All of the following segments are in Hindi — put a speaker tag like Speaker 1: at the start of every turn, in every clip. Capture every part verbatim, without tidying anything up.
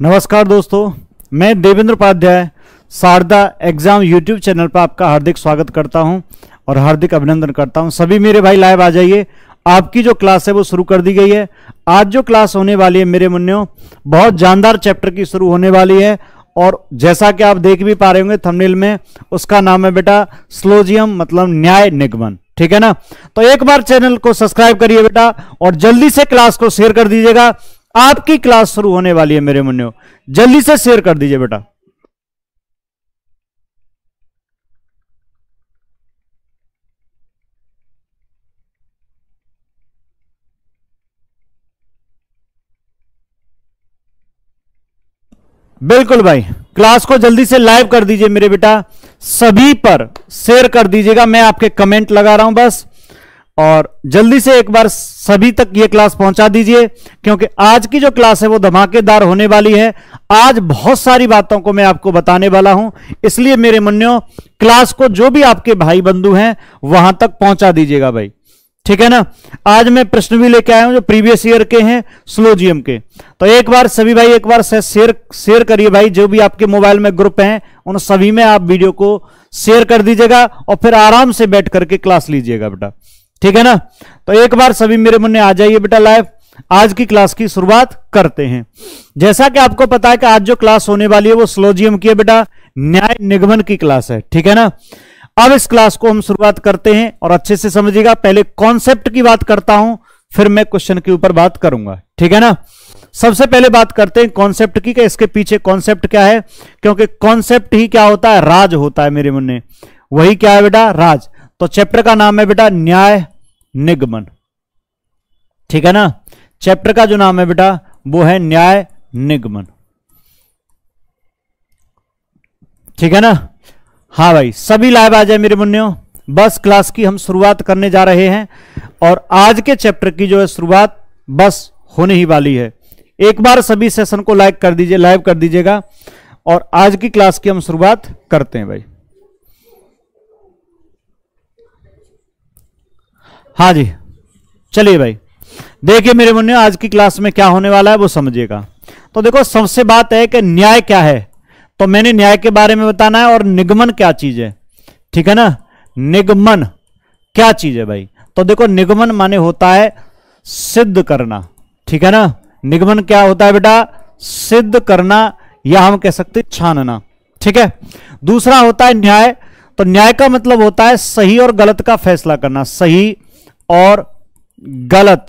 Speaker 1: नमस्कार दोस्तों, मैं Devendra Upadhyay Sharada exam YouTube channel पर आपका हार्दिक स्वागत करता हूं और हार्दिक अभिनंदन करता हूं। सभी मेरे भाई लाइव आ जाइए, आपकी जो क्लास है वो शुरू कर दी गई है। आज जो क्लास होने वाली है मेरे मुन्नियों, बहुत जानदार चैप्टर की शुरू होने वाली है और जैसा कि आप देख भी पा रहे होंगे थंबनेल में, उसका नाम है बेटा स्लोजियम, मतलब न्याय निगमन। ठीक है ना। तो एक बार चैनल को सब्सक्राइब करिए बेटा और जल्दी से क्लास को शेयर कर दीजिएगा। आपकी क्लास शुरू होने वाली है मेरे मुन्नियों, जल्दी से शेयर कर दीजिए बेटा। बिल्कुल भाई, क्लास को जल्दी से लाइव कर दीजिए मेरे बेटा, सभी पर शेयर कर दीजिएगा। मैं आपके कमेंट लगा रहा हूं बस, और जल्दी से एक बार सभी तक ये क्लास पहुंचा दीजिए, क्योंकि आज की जो क्लास है वो धमाकेदार होने वाली है। आज बहुत सारी बातों को मैं आपको बताने वाला हूं, इसलिए मेरे मुन्नियों क्लास को जो भी आपके भाई बंधु हैं वहां तक पहुंचा दीजिएगा भाई। ठीक है ना। आज मैं प्रश्न भी लेके आया हूं जो प्रीवियस ईयर के हैं स्लोजियम के। तो एक बार सभी भाई एक बार शेयर शेयर करिए भाई, जो भी आपके मोबाइल में ग्रुप हैं उन सभी में आप वीडियो को शेयर कर दीजिएगा और फिर आराम से बैठ करके क्लास लीजिएगा बेटा। ठीक है ना। तो एक बार सभी मेरे मुन्ने आ जाइए बेटा लाइव, आज की क्लास की शुरुआत करते हैं। जैसा कि आपको पता है कि आज जो क्लास होने वाली है वो स्लोजियम की है बेटा, न्याय निगमन की क्लास है। ठीक है ना। अब इस क्लास को हम शुरुआत करते हैं और अच्छे से समझिएगा। पहले कॉन्सेप्ट की बात करता हूं, फिर मैं क्वेश्चन के ऊपर बात करूंगा। ठीक है ना। सबसे पहले बात करते हैं कॉन्सेप्ट की, कि इसके पीछे कॉन्सेप्ट क्या है, क्योंकि कॉन्सेप्ट ही क्या होता है, राज होता है मेरे मुन्ने। वही क्या है बेटा, राज। तो चैप्टर का नाम है बेटा न्याय निगमन। ठीक है ना। चैप्टर का जो नाम है बेटा वो है न्याय निगमन। ठीक है ना। हाँ भाई, सभी लाइव आ जाए मेरे मुन्नियों, बस क्लास की हम शुरुआत करने जा रहे हैं और आज के चैप्टर की जो है शुरुआत बस होने ही वाली है। एक बार सभी सेशन को लाइक कर दीजिए, लाइव कर दीजिएगा और आज की क्लास की हम शुरुआत करते हैं भाई। हाँ जी, चलिए भाई, देखिए मेरे मुन्ने आज की क्लास में क्या होने वाला है वो समझिएगा। तो देखो, सबसे बात है कि न्याय क्या है, तो मैंने न्याय के बारे में बताना है और निगमन क्या चीज है। ठीक है ना। निगमन क्या चीज है भाई, तो देखो निगमन माने होता है सिद्ध करना। ठीक है ना। निगमन क्या होता है बेटा, सिद्ध करना, या हम कह सकते हैं छानना। ठीक है। दूसरा होता है न्याय, तो न्याय का मतलब होता है सही और गलत का फैसला करना। सही और गलत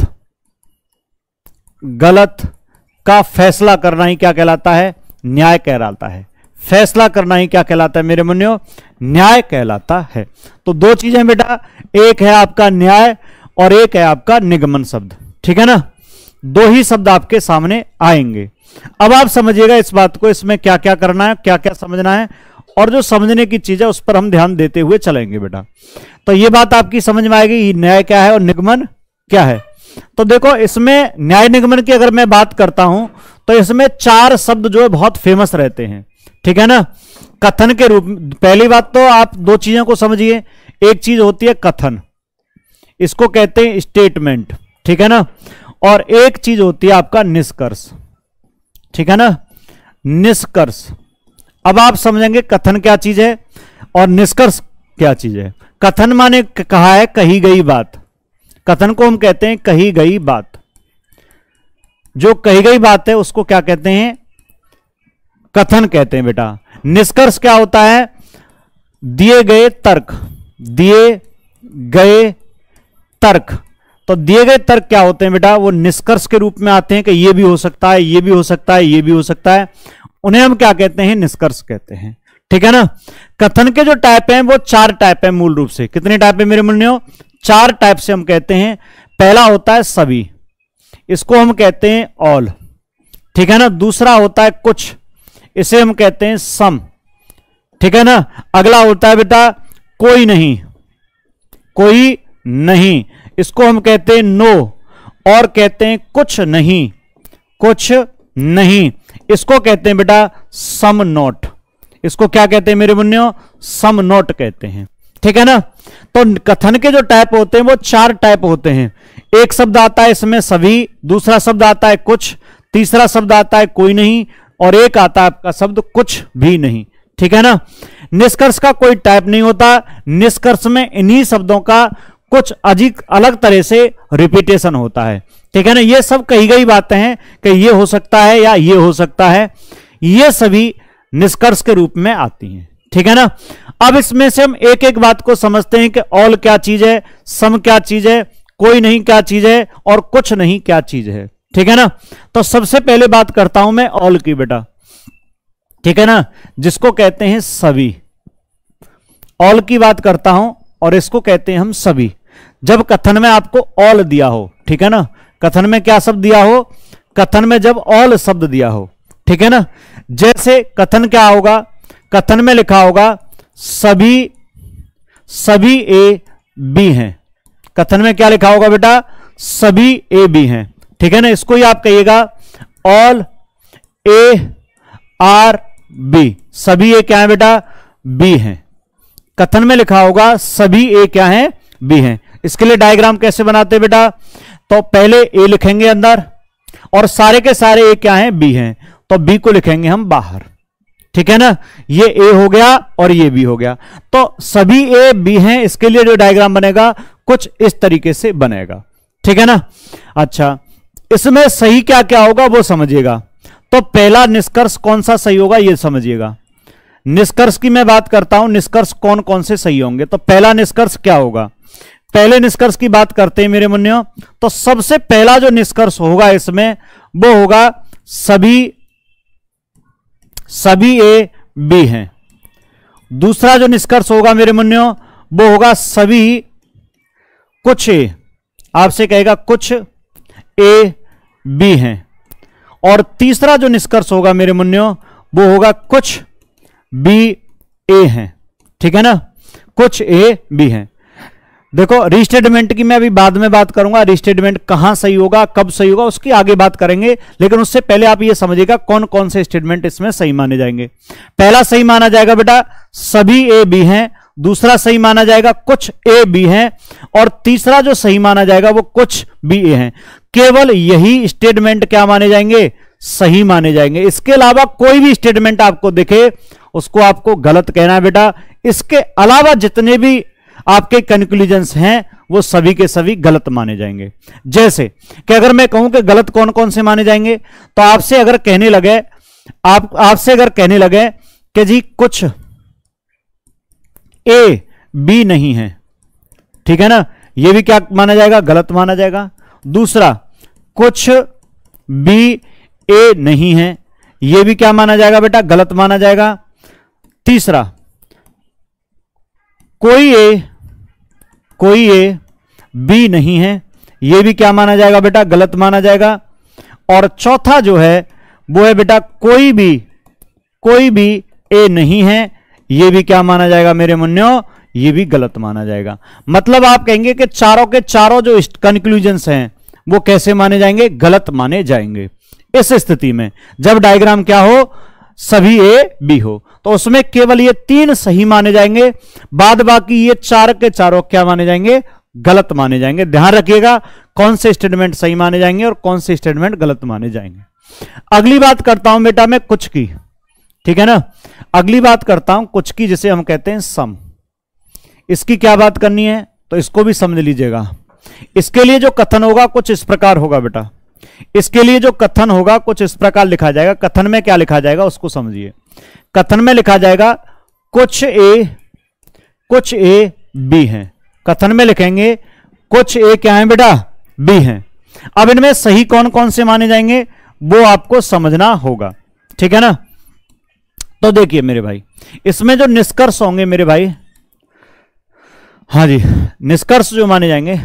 Speaker 1: गलत का फैसला करना ही क्या कहलाता है, न्याय कहलाता है। फैसला करना ही क्या कहलाता है मेरे मुन्नियों, न्याय कहलाता है। तो दो चीजें बेटा, एक है आपका न्याय और एक है आपका निगमन शब्द। ठीक है ना। दो ही शब्द आपके सामने आएंगे। अब आप समझिएगा इस बात को, इसमें क्या क्या करना है, क्या क्या समझना है, और जो समझने की चीज है उस पर हम ध्यान देते हुए चलेंगे बेटा। तो ये बात आपकी समझ में आएगी, न्याय क्या है और निगमन क्या है। तो देखो, इसमें न्याय निगमन की अगर मैं बात करता हूं तो इसमें चार शब्द जो है बहुत फेमस रहते हैं। ठीक है ना। कथन के रूप में, पहली बात तो आप दो चीजों को समझिए। एक चीज होती है कथन, इसको कहते हैं स्टेटमेंट। ठीक है ना। और एक चीज होती है आपका निष्कर्ष। ठीक है ना। निष्कर्ष। अब आप समझेंगे कथन क्या चीज है और निष्कर्ष क्या चीज है। कथन माने कहा है कही गई बात, कथन को हम कहते हैं कही गई बात। जो कही गई बात है उसको क्या कहते हैं, कथन कहते हैं बेटा। निष्कर्ष क्या होता है, दिए गए तर्क, दिए गए तर्क। तो दिए गए तर्क क्या होते हैं बेटा, वो निष्कर्ष के रूप में आते हैं कि ये भी हो सकता है, ये भी हो सकता है, ये भी हो सकता है। उन्हें हम क्या कहते हैं, निष्कर्ष कहते हैं। ठीक है ना। कथन के जो टाइप हैं वो चार टाइप हैं मूल रूप से। कितने टाइप है मेरे मुन्नियों, चार टाइप से हम कहते हैं। पहला होता है सभी, इसको हम कहते हैं ऑल। ठीक है ना। दूसरा होता है कुछ, इसे हम कहते हैं सम। ठीक है ना। अगला होता है बेटा कोई नहीं, कोई नहीं, इसको हम कहते हैं नो। और कहते हैं कुछ नहीं, कुछ नहीं, इसको कहते हैं बेटा सम नोट। इसको क्या कहते हैं मेरे मुन्नियों, सम नोट कहते हैं। ठीक है ना। तो कथन के जो टाइप होते हैं वो चार टाइप होते हैं। एक शब्द आता है इसमें सभी, दूसरा शब्द आता है कुछ, तीसरा शब्द आता है कोई नहीं, और एक आता है आपका शब्द कुछ भी नहीं। ठीक है ना। निष्कर्ष का कोई टाइप नहीं होता, निष्कर्ष में इन्हीं शब्दों का कुछ अधिक अलग तरह से रिपीटेशन होता है। ठीक है ना। ये सब कही गई बातें हैं कि ये हो सकता है या ये हो सकता है, ये सभी निष्कर्ष के रूप में आती हैं। ठीक है ना। अब इसमें से हम एक एक बात को समझते हैं कि ऑल क्या चीज है, सम क्या चीज है, कोई नहीं क्या चीज है, और कुछ नहीं क्या चीज है। ठीक है ना। तो सबसे पहले बात करता हूं मैं ऑल की बेटा। ठीक है ना, जिसको कहते हैं सभी। ऑल की बात करता हूं और इसको कहते हैं हम सभी। जब कथन में आपको ऑल दिया हो, ठीक है ना, कथन में क्या शब्द दिया हो, कथन में जब ऑल शब्द दिया हो, ठीक है ना, जैसे कथन क्या होगा, कथन में लिखा होगा सभी सभी ए बी हैं। कथन में क्या लिखा होगा बेटा, सभी ए बी हैं। ठीक है ना। इसको ही आप कहिएगा ऑल ए आर बी, सभी ए क्या है बेटा, बी हैं। कथन में लिखा होगा सभी ए क्या है, बी हैं। इसके लिए डायग्राम कैसे बनाते हैं बेटा, तो पहले ए लिखेंगे अंदर और सारे के सारे ए क्या हैं, बी हैं, तो बी को लिखेंगे हम बाहर। ठीक है ना। ये ए हो गया और ये बी हो गया, तो सभी ए बी हैं। इसके लिए जो डायग्राम बनेगा कुछ इस तरीके से बनेगा। ठीक है ना। अच्छा, इसमें सही क्या क्या होगा वो समझिएगा। तो पहला निष्कर्ष कौन सा सही होगा ये समझिएगा। निष्कर्ष की मैं बात करता हूं, निष्कर्ष कौन कौन से सही होंगे। तो पहला निष्कर्ष क्या होगा, पहले निष्कर्ष की बात करते हैं मेरे मुन्नियों। तो सबसे पहला जो निष्कर्ष होगा इसमें वो होगा सभी सभी ए बी हैं। दूसरा जो निष्कर्ष होगा मेरे मुन्नियों वो होगा सभी कुछ ए, आपसे कहेगा कुछ ए बी हैं। और तीसरा जो निष्कर्ष होगा मेरे मुन्नियों वो होगा कुछ बी ए हैं। ठीक है ना, कुछ ए बी हैं। देखो रीस्टेटमेंट की मैं अभी बाद में बात करूंगा, रीस्टेटमेंट कहां सही होगा, कब सही होगा, उसकी आगे बात करेंगे। लेकिन उससे पहले आप ये समझिएगा कौन कौन से स्टेटमेंट इसमें सही माने जाएंगे। पहला सही माना जाएगा बेटा सभी ए बी हैं, दूसरा सही माना जाएगा कुछ ए बी हैं, और तीसरा जो सही माना जाएगा वो कुछ बी ए हैं। केवल यही स्टेटमेंट क्या माने जाएंगे, सही माने जाएंगे। इसके अलावा कोई भी स्टेटमेंट आपको दिखे उसको आपको गलत कहना है बेटा। इसके अलावा जितने भी आपके कंक्लूजन्स हैं वो सभी के सभी गलत माने जाएंगे। जैसे कि अगर मैं कहूं कि गलत कौन कौन से माने जाएंगे, तो आपसे अगर कहने लगे आप आपसे अगर कहने लगे कि जी कुछ ए बी नहीं है, ठीक है ना, ये भी क्या माना जाएगा, गलत माना जाएगा। दूसरा कुछ बी ए नहीं है, ये भी क्या माना जाएगा बेटा, गलत माना जाएगा। तीसरा कोई ए कोई ए बी नहीं है, ये भी क्या माना जाएगा बेटा, गलत माना जाएगा। और चौथा जो है वो है बेटा कोई भी कोई भी ए नहीं है, ये भी क्या माना जाएगा मेरे मुन्नियों, ये भी गलत माना जाएगा। मतलब आप कहेंगे कि चारों के चारों जो कंक्लूजन्स हैं वो कैसे माने जाएंगे, गलत माने जाएंगे। इस स्थिति में जब डायग्राम क्या हो, सभी ए बी हो, तो उसमें केवल ये तीन सही माने जाएंगे, बाद बाकी ये चार के चारों क्या माने जाएंगे, गलत माने जाएंगे। ध्यान रखिएगा कौन से स्टेटमेंट सही माने जाएंगे और कौन से स्टेटमेंट गलत माने जाएंगे। अगली बात करता हूं बेटा मैं कुछ की, ठीक है ना, अगली बात करता हूं कुछ की, जिसे हम कहते हैं सम। इसकी क्या बात करनी है तो इसको भी समझ लीजिएगा। इसके लिए जो कथन होगा कुछ इस प्रकार होगा बेटा, इसके लिए जो कथन होगा कुछ इस प्रकार लिखा जाएगा। कथन में क्या लिखा जाएगा उसको समझिए। कथन में लिखा जाएगा कुछ ए कुछ ए बी हैं। कथन में लिखेंगे कुछ ए क्या है बेटा, बी हैं। अब इनमें सही कौन कौन से माने जाएंगे वो आपको समझना होगा, ठीक है ना। तो देखिए मेरे भाई, इसमें जो निष्कर्ष होंगे मेरे भाई, हाँ जी, निष्कर्ष जो माने जाएंगे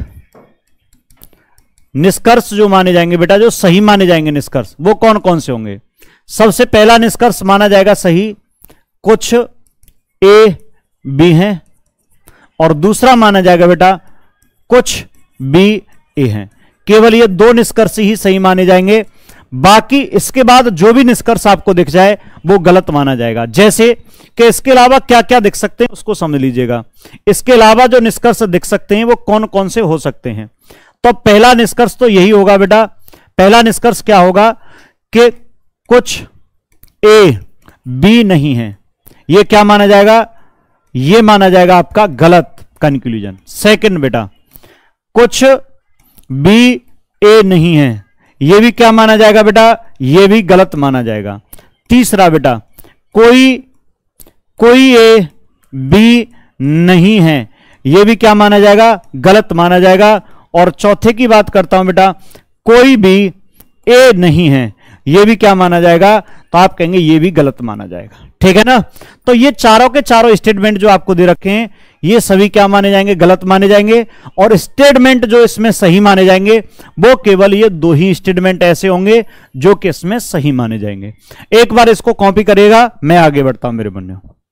Speaker 1: निष्कर्ष जो माने जाएंगे बेटा, जो सही माने जाएंगे निष्कर्ष, वो कौन कौन से होंगे। सबसे पहला निष्कर्ष माना जाएगा सही कुछ ए बी हैं, और दूसरा माना जाएगा बेटा कुछ बी ए हैं। केवल ये दो निष्कर्ष ही सही माने जाएंगे, बाकी इसके बाद जो भी निष्कर्ष आपको दिख जाए वो गलत माना जाएगा। जैसे कि इसके अलावा क्या क्या दिख सकते हैं उसको समझ लीजिएगा। इसके अलावा जो निष्कर्ष दिख सकते हैं वो कौन कौन से हो सकते हैं। तो पहला निष्कर्ष तो यही होगा बेटा, पहला निष्कर्ष क्या होगा कि कुछ ए बी नहीं है, ये क्या माना जाएगा? ये माना जाएगा आपका गलत कंक्लूजन। सेकंड बेटा, कुछ बी ए नहीं है, ये भी क्या माना जाएगा बेटा? ये भी गलत माना जाएगा। तीसरा बेटा, कोई कोई ए बी नहीं है, ये भी क्या माना जाएगा? गलत माना जाएगा। और चौथे की बात करता हूं बेटा, कोई भी ए नहीं है, ये भी क्या माना जाएगा? तो आप कहेंगे ये भी गलत माना जाएगा। ठीक है ना? तो ये चारों के चारों स्टेटमेंट जो आपको दे रखे हैं, ये सभी क्या माने जाएंगे? गलत माने जाएंगे। और स्टेटमेंट जो इसमें सही माने जाएंगे, वो केवल ये दो ही स्टेटमेंट ऐसे होंगे जो कि इसमें सही माने जाएंगे। एक बार इसको कॉपी करेगा, मैं आगे बढ़ता हूं मेरे बन्ने।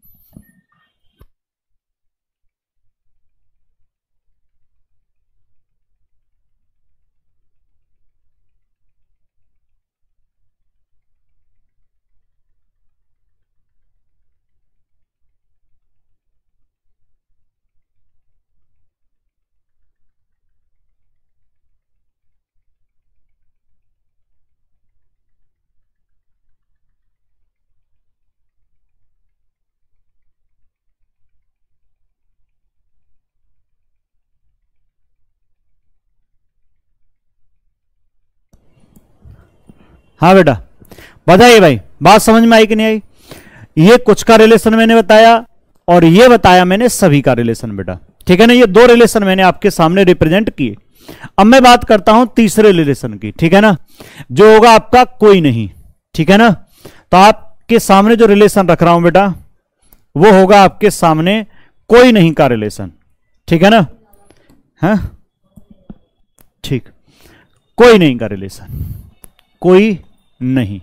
Speaker 1: हाँ बेटा बताइए भाई, बात समझ में आई कि नहीं आई? ये कुछ का रिलेशन मैंने बताया और ये बताया मैंने सभी का रिलेशन बेटा। ठीक है ना? ये दो रिलेशन मैंने आपके सामने रिप्रेजेंट किए। अब मैं बात करता हूं तीसरे रिलेशन की। ठीक है ना? जो होगा आपका कोई नहीं। ठीक है ना? तो आपके सामने जो रिलेशन रख रहा हूं बेटा, वो होगा आपके सामने कोई नहीं का रिलेशन। ठीक है ना? हाँ ठीक, कोई नहीं का रिलेशन, कोई नहीं।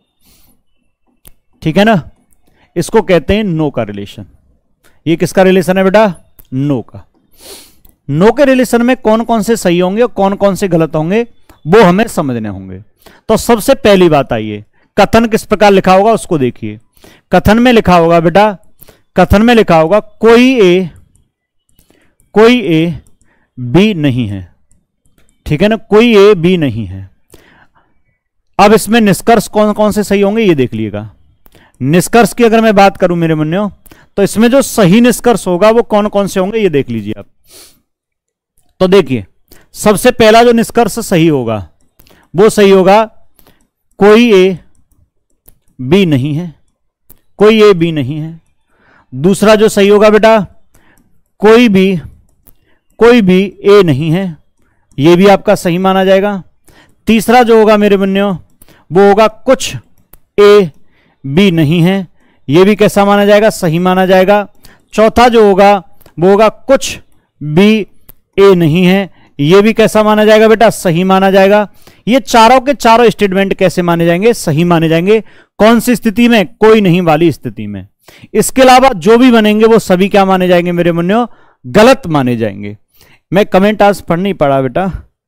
Speaker 1: ठीक है ना? इसको कहते हैं नो का रिलेशन। ये किसका रिलेशन है बेटा? नो का। नो के रिलेशन में कौन कौन से सही होंगे और कौन कौन से गलत होंगे, वो हमें समझने होंगे। तो सबसे पहली बात आइए, कथन किस प्रकार लिखा होगा उसको देखिए। कथन में लिखा होगा बेटा, कथन में लिखा होगा कोई ए कोई ए बी नहीं है। ठीक है ना? कोई ए बी नहीं है। अब इसमें निष्कर्ष कौन कौन से सही होंगे ये देख लीजिएगा। निष्कर्ष की अगर मैं बात करूं मेरे मुन्नियों, तो इसमें जो सही निष्कर्ष होगा वो कौन कौन से होंगे ये देख लीजिए आप। तो देखिए, सबसे पहला जो निष्कर्ष सही होगा वो सही होगा कोई ए बी नहीं है, कोई ए बी नहीं है। दूसरा जो सही होगा बेटा, कोई भी कोई भी ए नहीं है, ये भी आपका सही माना जाएगा। तीसरा जो होगा मेरे बन्नियों, वो होगा कुछ ए बी नहीं है, ये भी कैसा माना जाएगा? सही माना जाएगा। चौथा जो होगा वो होगा कुछ बी ए नहीं है, ये भी कैसा माना जाएगा बेटा? सही माना जाएगा। ये चारों के चारों स्टेटमेंट कैसे माने जाएंगे? सही माने जाएंगे। कौन सी स्थिति में? कोई नहीं वाली स्थिति में। इसके अलावा जो भी बनेंगे वो सभी क्या माने जाएंगे मेरे मुन्नियों? गलत माने जाएंगे। मैं कमेंट आज पढ़ नहीं पड़ा बेटा।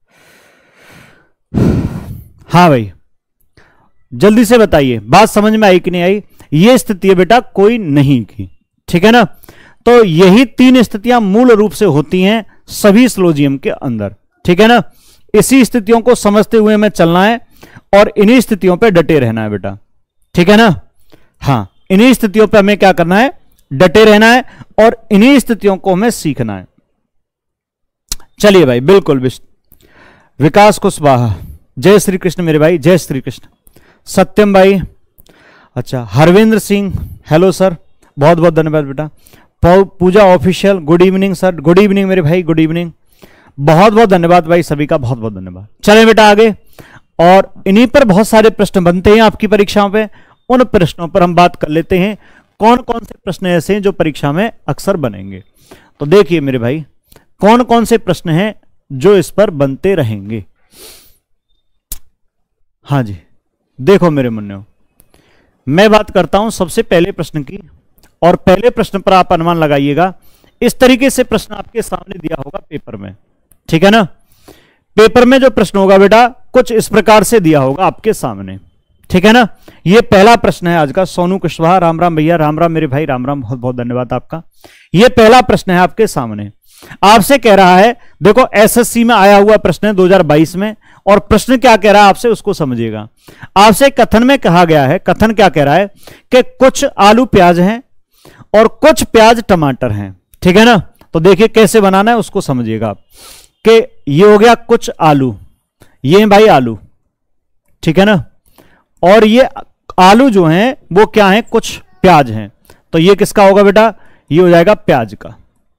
Speaker 1: हाँ भाई जल्दी से बताइए, बात समझ में आई कि नहीं आई? ये स्थिति है बेटा कोई नहीं की। ठीक है ना? तो यही तीन स्थितियां मूल रूप से होती हैं सभी सिलोजियम के अंदर। ठीक है ना? इसी स्थितियों को समझते हुए हमें चलना है और इन्हीं स्थितियों पे डटे रहना है बेटा। ठीक है ना? हाँ, इन्हीं स्थितियों पे हमें क्या करना है? डटे रहना है और इन्हीं स्थितियों को हमें सीखना है। चलिए भाई, बिल्कुल विकास कुशवाहा, जय श्री कृष्ण मेरे भाई, जय श्री कृष्ण। सत्यम भाई, अच्छा हरविंद्र सिंह, हेलो सर, बहुत बहुत धन्यवाद बेटा। Puja official, good evening sir, good evening मेरे भाई, गुड इवनिंग। बहुत बहुत धन्यवाद भाई, सभी का बहुत बहुत धन्यवाद। चलें बेटा आगे, और इन्हीं पर बहुत सारे प्रश्न बनते हैं आपकी परीक्षाओं पे। उन प्रश्नों पर हम बात कर लेते हैं, कौन कौन से प्रश्न ऐसे हैं जो परीक्षा में अक्सर बनेंगे। तो देखिए मेरे भाई, कौन कौन से प्रश्न हैं जो इस पर बनते रहेंगे। हाँ जी, देखो मेरे मुन्ने, मैं बात करता हूं सबसे पहले प्रश्न की, और पहले प्रश्न पर आप अनुमान लगाइएगा। इस तरीके से प्रश्न आपके सामने दिया होगा पेपर में। ठीक है ना? पेपर में जो प्रश्न होगा बेटा कुछ इस प्रकार से दिया होगा आपके सामने। ठीक है ना? ये पहला प्रश्न है आज का। सोनू कुशवाहा, राम राम भैया, राम राम मेरे भाई, राम राम, बहुत बहुत धन्यवाद आपका। ये पहला प्रश्न है आपके सामने। आपसे कह रहा है, देखो एसएससी में आया हुआ प्रश्न है दो हज़ार बाईस में, और प्रश्न क्या कह रहा है आपसे उसको समझिएगा। आपसे कथन में कहा गया है, कथन क्या कह रहा है कि कुछ आलू प्याज हैं और कुछ प्याज टमाटर हैं, ठीक है ना। तो देखिए कैसे बनाना है उसको समझिएगा आप, कि ये हो गया कुछ आलू, ये भाई आलू, ठीक है ना, और ये आलू जो हैं वो क्या है, कुछ प्याज हैं, तो ये किसका होगा बेटा, ये हो जाएगा प्याज का,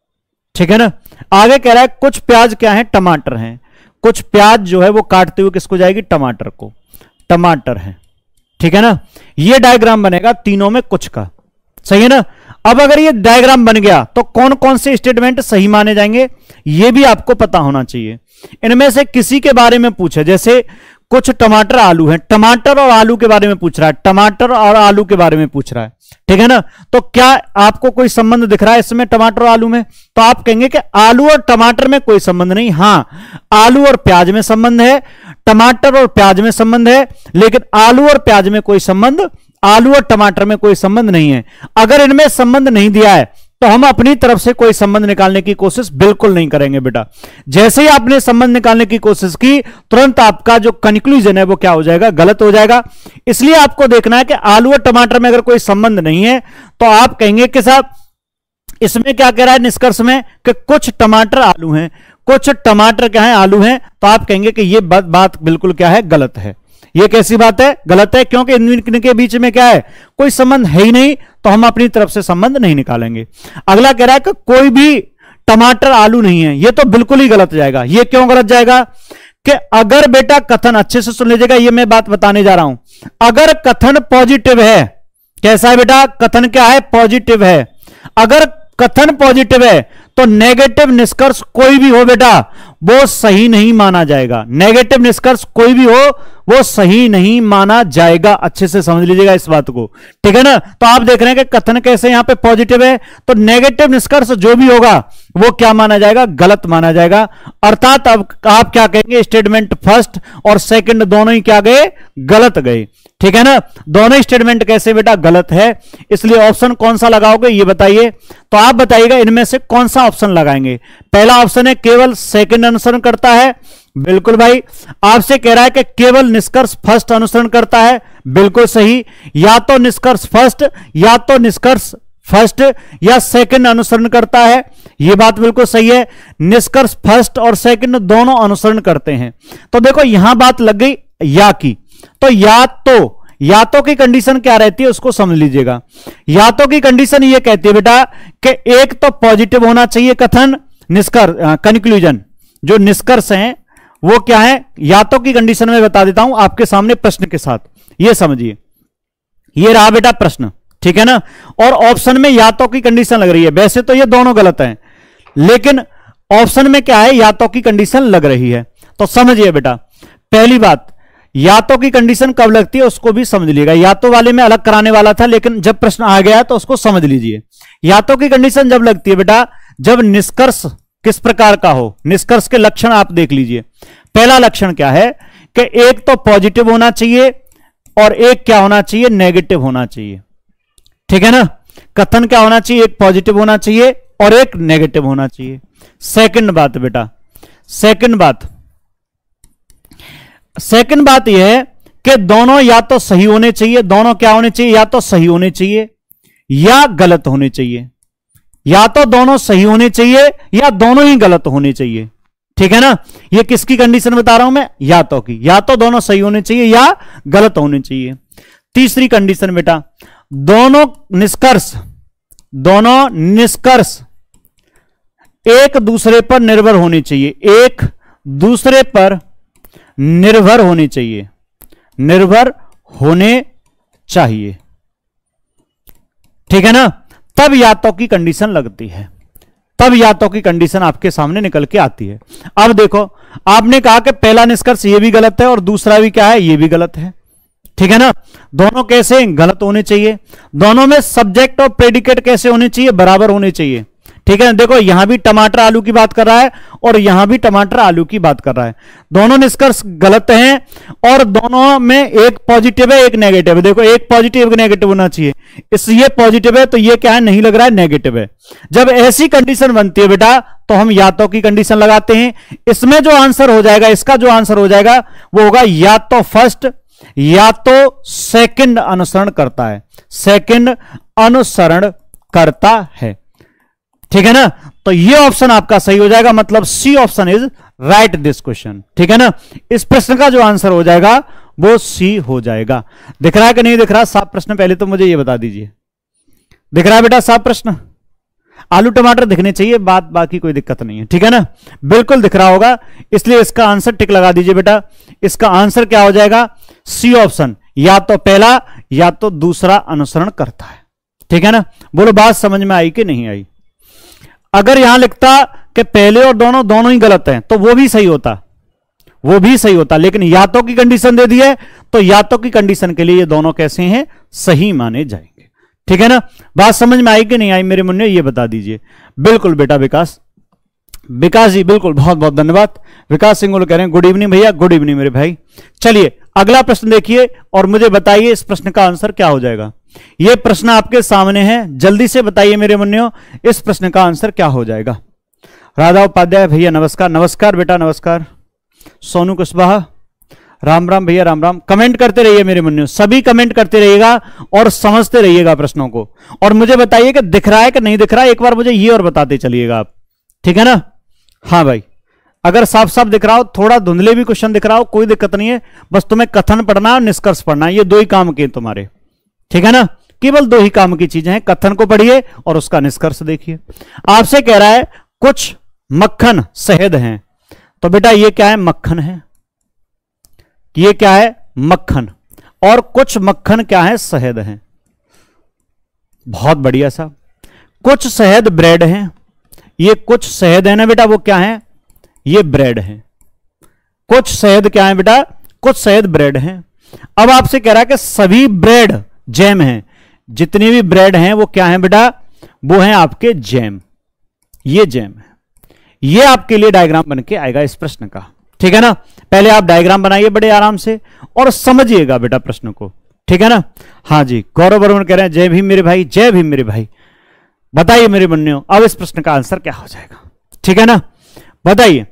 Speaker 1: ठीक है ना। आगे कह रहा है कुछ प्याज क्या है, टमाटर हैं, कुछ प्याज जो है वो काटते हुए किसको जाएगी, टमाटर को, टमाटर है, ठीक है ना। ये डायग्राम बनेगा तीनों में कुछ का, सही है ना। अब अगर ये डायग्राम बन गया तो कौन कौन से स्टेटमेंट सही माने जाएंगे ये भी आपको पता होना चाहिए। इनमें से किसी के बारे में पूछे, जैसे कुछ टमाटर आलू हैं, टमाटर और आलू के बारे में पूछ रहा है, टमाटर और आलू के बारे में पूछ रहा है, ठीक है ना। तो क्या आपको कोई संबंध दिख रहा है इसमें टमाटर और आलू में, तो आप कहेंगे कि आलू और टमाटर में कोई संबंध नहीं। हां, आलू और प्याज में संबंध है, टमाटर और प्याज में संबंध है, लेकिन आलू और प्याज में कोई संबंध, आलू और टमाटर में कोई संबंध नहीं है। अगर इनमें संबंध नहीं दिया है तो हम अपनी तरफ से कोई संबंध निकालने की कोशिश बिल्कुल नहीं करेंगे बेटा। जैसे ही आपने संबंध निकालने की कोशिश की तुरंत आपका जो कंक्लूजन है वो क्या हो जाएगा, गलत हो जाएगा। इसलिए आपको देखना है कि आलू और टमाटर में अगर कोई संबंध नहीं है तो आप कहेंगे कि साहब इसमें क्या कह रहा है निष्कर्ष में कि कुछ टमाटर आलू हैं, कुछ टमाटर क्या है, आलू हैं, तो आप कहेंगे कि यह बात, बात बिल्कुल क्या है, गलत है। ये कैसी बात है, गलत है, क्योंकि इनके बीच में क्या है, कोई संबंध है ही नहीं, तो हम अपनी तरफ से संबंध नहीं निकालेंगे। अगला कह रहा है कि कोई भी टमाटर आलू नहीं है, ये तो बिल्कुल ही गलत जाएगा। ये क्यों गलत जाएगा कि अगर बेटा कथन अच्छे से सुन लीजिएगा, ये मैं बात बताने जा रहा हूं, अगर कथन पॉजिटिव है, कैसा है बेटा, कथन क्या है, पॉजिटिव है। अगर कथन पॉजिटिव है तो नेगेटिव निष्कर्ष कोई भी हो बेटा वो सही नहीं माना जाएगा। नेगेटिव निष्कर्ष कोई भी हो वो सही नहीं माना जाएगा। अच्छे से समझ लीजिएगा इस बात को, ठीक है ना। तो आप देख रहे हैं कि कथन कैसे यहां पे पॉजिटिव है, तो नेगेटिव निष्कर्ष जो भी होगा वो क्या माना जाएगा, गलत माना जाएगा। अर्थात अब आप क्या कहेंगे, स्टेटमेंट फर्स्ट और सेकंड दोनों ही क्या गए, गलत गए, ठीक है ना। दोनों स्टेटमेंट कैसे बेटा, गलत है। इसलिए ऑप्शन कौन सा लगाओगे ये बताइए। तो आप बताइएगा इनमें से कौन सा ऑप्शन लगाएंगे। पहला ऑप्शन है केवल सेकंड अनुसरण करता है, बिल्कुल भाई। आपसे कह रहा है कि केवल निष्कर्ष फर्स्ट अनुसरण करता है, बिल्कुल सही। या तो निष्कर्ष फर्स्ट या तो निष्कर्ष फर्स्ट या सेकंड अनुसरण करता है, यह बात बिल्कुल सही है। निष्कर्ष फर्स्ट और सेकंड दोनों अनुसरण करते हैं। तो देखो यहां बात लग गई या की, तो या तो या तो की कंडीशन क्या रहती है उसको समझ लीजिएगा। या तो की कंडीशन ये कहती है बेटा कि एक तो पॉजिटिव होना चाहिए कथन, निष्कर्ष कंक्लूजन जो निष्कर्ष हैं वो क्या है, या तो की कंडीशन में बता देता हूं आपके सामने प्रश्न के साथ, ये समझिए। ये रहा बेटा प्रश्न, ठीक है ना। और ऑप्शन में या तो की कंडीशन लग रही है। वैसे तो ये दोनों गलत हैं, लेकिन ऑप्शन में क्या है, या तो की कंडीशन लग रही है। तो समझिए बेटा, पहली बात या तो की कंडीशन कब लगती है उसको भी समझ लीजिएगा। या तो वाले में अलग कराने वाला था, लेकिन जब प्रश्न आ गया तो उसको समझ लीजिए। या तो की कंडीशन जब लगती है बेटा जब निष्कर्ष किस प्रकार का हो। निष्कर्ष के लक्षण आप देख लीजिए। पहला लक्षण क्या है कि एक तो पॉजिटिव होना चाहिए और एक क्या होना चाहिए, नेगेटिव होना चाहिए, ठीक है ना। कथन क्या होना चाहिए, एक पॉजिटिव होना चाहिए और एक नेगेटिव होना चाहिए। सेकंड बात बेटा, सेकंड बात सेकंड बात यह है कि दोनों या तो सही होने चाहिए, दोनों क्या होने चाहिए, या तो सही होने चाहिए या गलत होने चाहिए। या तो दोनों सही होने चाहिए या दोनों ही गलत होने चाहिए, ठीक है ना। ये किसकी कंडीशन बता रहा हूं मैं, या तो की। या तो दोनों सही होने चाहिए या गलत होने चाहिए। तीसरी कंडीशन बेटा, दोनों निष्कर्ष दोनों निष्कर्ष एक दूसरे पर निर्भर होने चाहिए, एक दूसरे पर निर्भर होने चाहिए, निर्भर होने चाहिए, ठीक है ना। तब या तो की कंडीशन लगती है, तब या तो की कंडीशन आपके सामने निकल के आती है। अब देखो आपने कहा कि पहला निष्कर्ष ये भी गलत है और दूसरा भी क्या है, ये भी गलत है, ठीक है ना। दोनों कैसे गलत होने चाहिए, दोनों में सब्जेक्ट और प्रेडिकेट कैसे होने चाहिए, बराबर होने चाहिए, ठीक है, देखो यहां भी टमाटर आलू की बात कर रहा है और यहां भी टमाटर आलू की बात कर रहा है। दोनों निष्कर्ष गलत हैं और दोनों में एक पॉजिटिव है एक नेगेटिव है। देखो एक पॉजिटिव एक नेगेटिव होना चाहिए, इसलिए पॉजिटिव है तो ये क्या है, नहीं लग रहा है, नेगेटिव है। जब ऐसी कंडीशन बनती है बेटा तो हम या तो की कंडीशन लगाते हैं। इसमें जो आंसर हो जाएगा, इसका जो आंसर हो जाएगा वो होगा या तो फर्स्ट या तो सेकंड अनुसरण करता है, सेकंड अनुसरण करता है। ठीक है ना, तो ये ऑप्शन आपका सही हो जाएगा, मतलब C option is right this question. ठीक है ना, इस प्रश्न का जो आंसर हो जाएगा वो सी हो जाएगा। दिख रहा है कि नहीं दिख रहा साफ प्रश्न? पहले तो मुझे ये बता दीजिए, दिख रहा है बेटा साफ प्रश्न? आलू टमाटर दिखने चाहिए, बात बाकी कोई दिक्कत नहीं है। ठीक है ना, बिल्कुल दिख रहा होगा, इसलिए इसका आंसर टिक लगा दीजिए बेटा। इसका आंसर क्या हो जाएगा, सी ऑप्शन, या तो पहला या तो दूसरा अनुसरण करता है। ठीक है ना, बोलो बात समझ में आई कि नहीं आई? अगर यहां लिखता कि पहले और दोनों दोनों ही गलत हैं तो वो भी सही होता, वो भी सही होता, लेकिन या तो की कंडीशन दे दी है तो या तो की कंडीशन के लिए ये दोनों कैसे हैं, सही माने जाएंगे। ठीक है ना, बात समझ में आई कि नहीं आई मेरे मुन्ने, ये बता दीजिए। बिल्कुल बेटा विकास, विकास जी बिल्कुल, बहुत बहुत धन्यवाद। विकास सिंह कह रहे हैं गुड इवनिंग भैया, गुड इवनिंग मेरे भाई। चलिए अगला प्रश्न देखिए और मुझे बताइए इस प्रश्न का आंसर क्या हो जाएगा। यह प्रश्न आपके सामने है, जल्दी से बताइए मेरे मुन्नियों इस प्रश्न का आंसर क्या हो जाएगा। राधा उपाध्याय भैया नमस्कार, नमस्कार बेटा नमस्कार। सोनू कुशवाहा राम राम भैया राम राम। कमेंट करते रहिए मेरे मुन्नियों, सभी कमेंट करते रहिएगा और समझते रहिएगा प्रश्नों को, और मुझे बताइए कि दिख रहा है कि नहीं दिख रहा है, एक बार मुझे ये और बताते चलिएगा आप। ठीक है ना, हाँ भाई, अगर साफ साफ दिख रहा हो, थोड़ा धुंधले भी क्वेश्चन दिख रहा हो, कोई दिक्कत नहीं है, बस तुम्हें कथन पढ़ना है और निष्कर्ष पढ़ना है, ये दो ही काम के तुम्हारे। ठीक है ना, केवल दो ही काम की चीजें हैं, कथन को पढ़िए और उसका निष्कर्ष देखिए। आपसे कह रहा है कुछ मक्खन शहद हैं, तो बेटा ये क्या है, मक्खन है, ये क्या है, मक्खन, और कुछ मक्खन क्या है, शहद है। बहुत बढ़िया सा। कुछ शहद ब्रेड है, ये कुछ शहद है ना बेटा, वो क्या है, ये ब्रेड है। कुछ शहद क्या है बेटा, कुछ शहद ब्रेड है। अब आपसे कह रहा है कि सभी ब्रेड जैम हैं, जितनी भी ब्रेड हैं वो क्या है बेटा, वो हैं आपके जैम, ये जैम है। ये आपके लिए डायग्राम बन के आएगा इस प्रश्न का। ठीक है ना, पहले आप डायग्राम बनाइए बड़े आराम से और समझिएगा बेटा प्रश्न को। ठीक है ना, हाँ जी, गौरव वर्मन कह रहे हैं जय भीम मेरे भाई, जय भीम मेरे भाई। बताइए मेरे बन्नियों अब इस प्रश्न का आंसर क्या हो जाएगा। ठीक है ना, बताइए।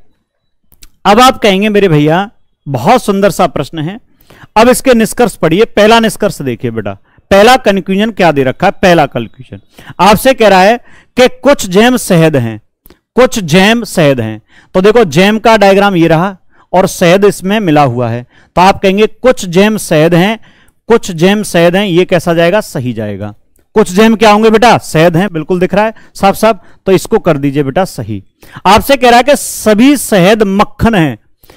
Speaker 1: अब आप कहेंगे मेरे भैया बहुत सुंदर सा प्रश्न है, अब इसके निष्कर्ष पढ़िए। पहला निष्कर्ष देखिए बेटा, पहला कंक्लूजन क्या दे रखा है, पहला कंक्लूजन आपसे कह रहा है कि कुछ जैम शहद हैं, कुछ जैम शहद हैं। तो देखो जैम का डायग्राम ये रहा और शहद इसमें मिला हुआ है, तो आप कहेंगे कुछ जैम शहद हैं, कुछ जैम शहद हैं, ये कैसा जाएगा, सही जाएगा। कुछ जैम क्या होंगे बेटा, शहद हैं, बिल्कुल दिख रहा है साफ साफ, तो इसको कर दीजिए बेटा सही। आपसे कह रहा है कि सभी शहद मक्खन हैं,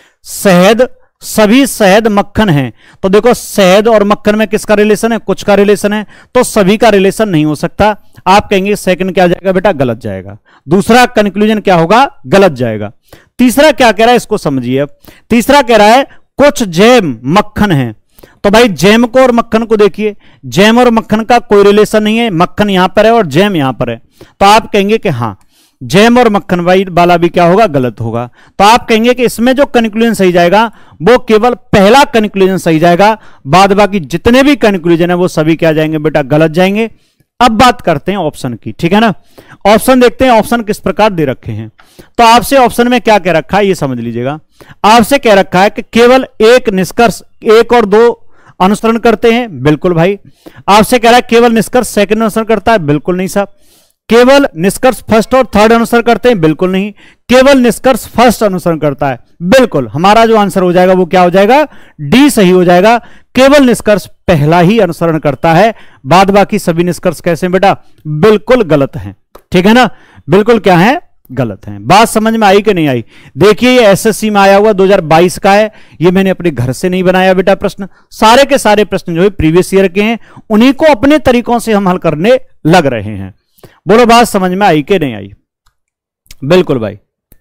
Speaker 1: शहद सभी शहद मक्खन हैं, तो देखो शहद और मक्खन में किसका रिलेशन है, कुछ का रिलेशन है, तो सभी का रिलेशन नहीं हो सकता। आप कहेंगे सेकंड क्या जाएगा बेटा, गलत जाएगा। दूसरा कंक्लूजन क्या होगा, गलत जाएगा। तीसरा क्या कह रहा है, इसको समझिए। अब तीसरा कह रहा है कुछ जैम मक्खन है, तो भाई जैम को और मक्खन को देखिए, जैम और मक्खन का कोई रिलेशन नहीं है, मक्खन यहां पर है और जैम यहां पर है, तो आप कहेंगे कि हां जैम और मक्खन वाला भी क्या होगा, गलत होगा। तो आप कहेंगे कि इसमें जो कंक्लूजन सही जाएगा वो केवल पहला कंक्लूजन सही जाएगा, बाद बाकी जितने भी कंक्लूजन है वो सभी क्या जाएंगे बेटा, गलत जाएंगे। अब बात करते हैं ऑप्शन की। ठीक है ना, ऑप्शन देखते हैं ऑप्शन किस प्रकार दे रखे हैं। तो आपसे ऑप्शन में क्या कह रखा है ये समझ लीजिएगा। आपसे कह रखा है कि केवल एक निष्कर्ष एक और दो अनुसरण करते हैं, बिल्कुल भाई। आपसे कह रहा है केवल निष्कर्ष सेकंड अनुसरण करता है, बिल्कुल नहीं साहब। केवल निष्कर्ष फर्स्ट और थर्ड अनुसरण करते हैं, बिल्कुल नहीं। केवल निष्कर्ष फर्स्ट अनुसरण करता है, बिल्कुल। हमारा जो आंसर हो जाएगा वो क्या हो जाएगा, डी सही हो जाएगा। केवल निष्कर्ष पहला ही अनुसरण करता है, बाद बाकी सभी निष्कर्ष कैसे बेटा, बिल्कुल गलत हैं। ठीक है ना, बिल्कुल क्या है, गलत हैं। बात समझ में आई कि नहीं आई? देखिए ये एसएससी में आया हुआ दो हज़ार बाईस का है, ये मैंने अपने घर से नहीं बनाया बेटा प्रश्न, सारे के सारे प्रश्न जो है प्रीवियस ईयर के हैं, उन्हीं को अपने तरीकों से हम हल करने लग रहे हैं। बोलो बात समझ में आई कि नहीं आई? बिल्कुल भाई,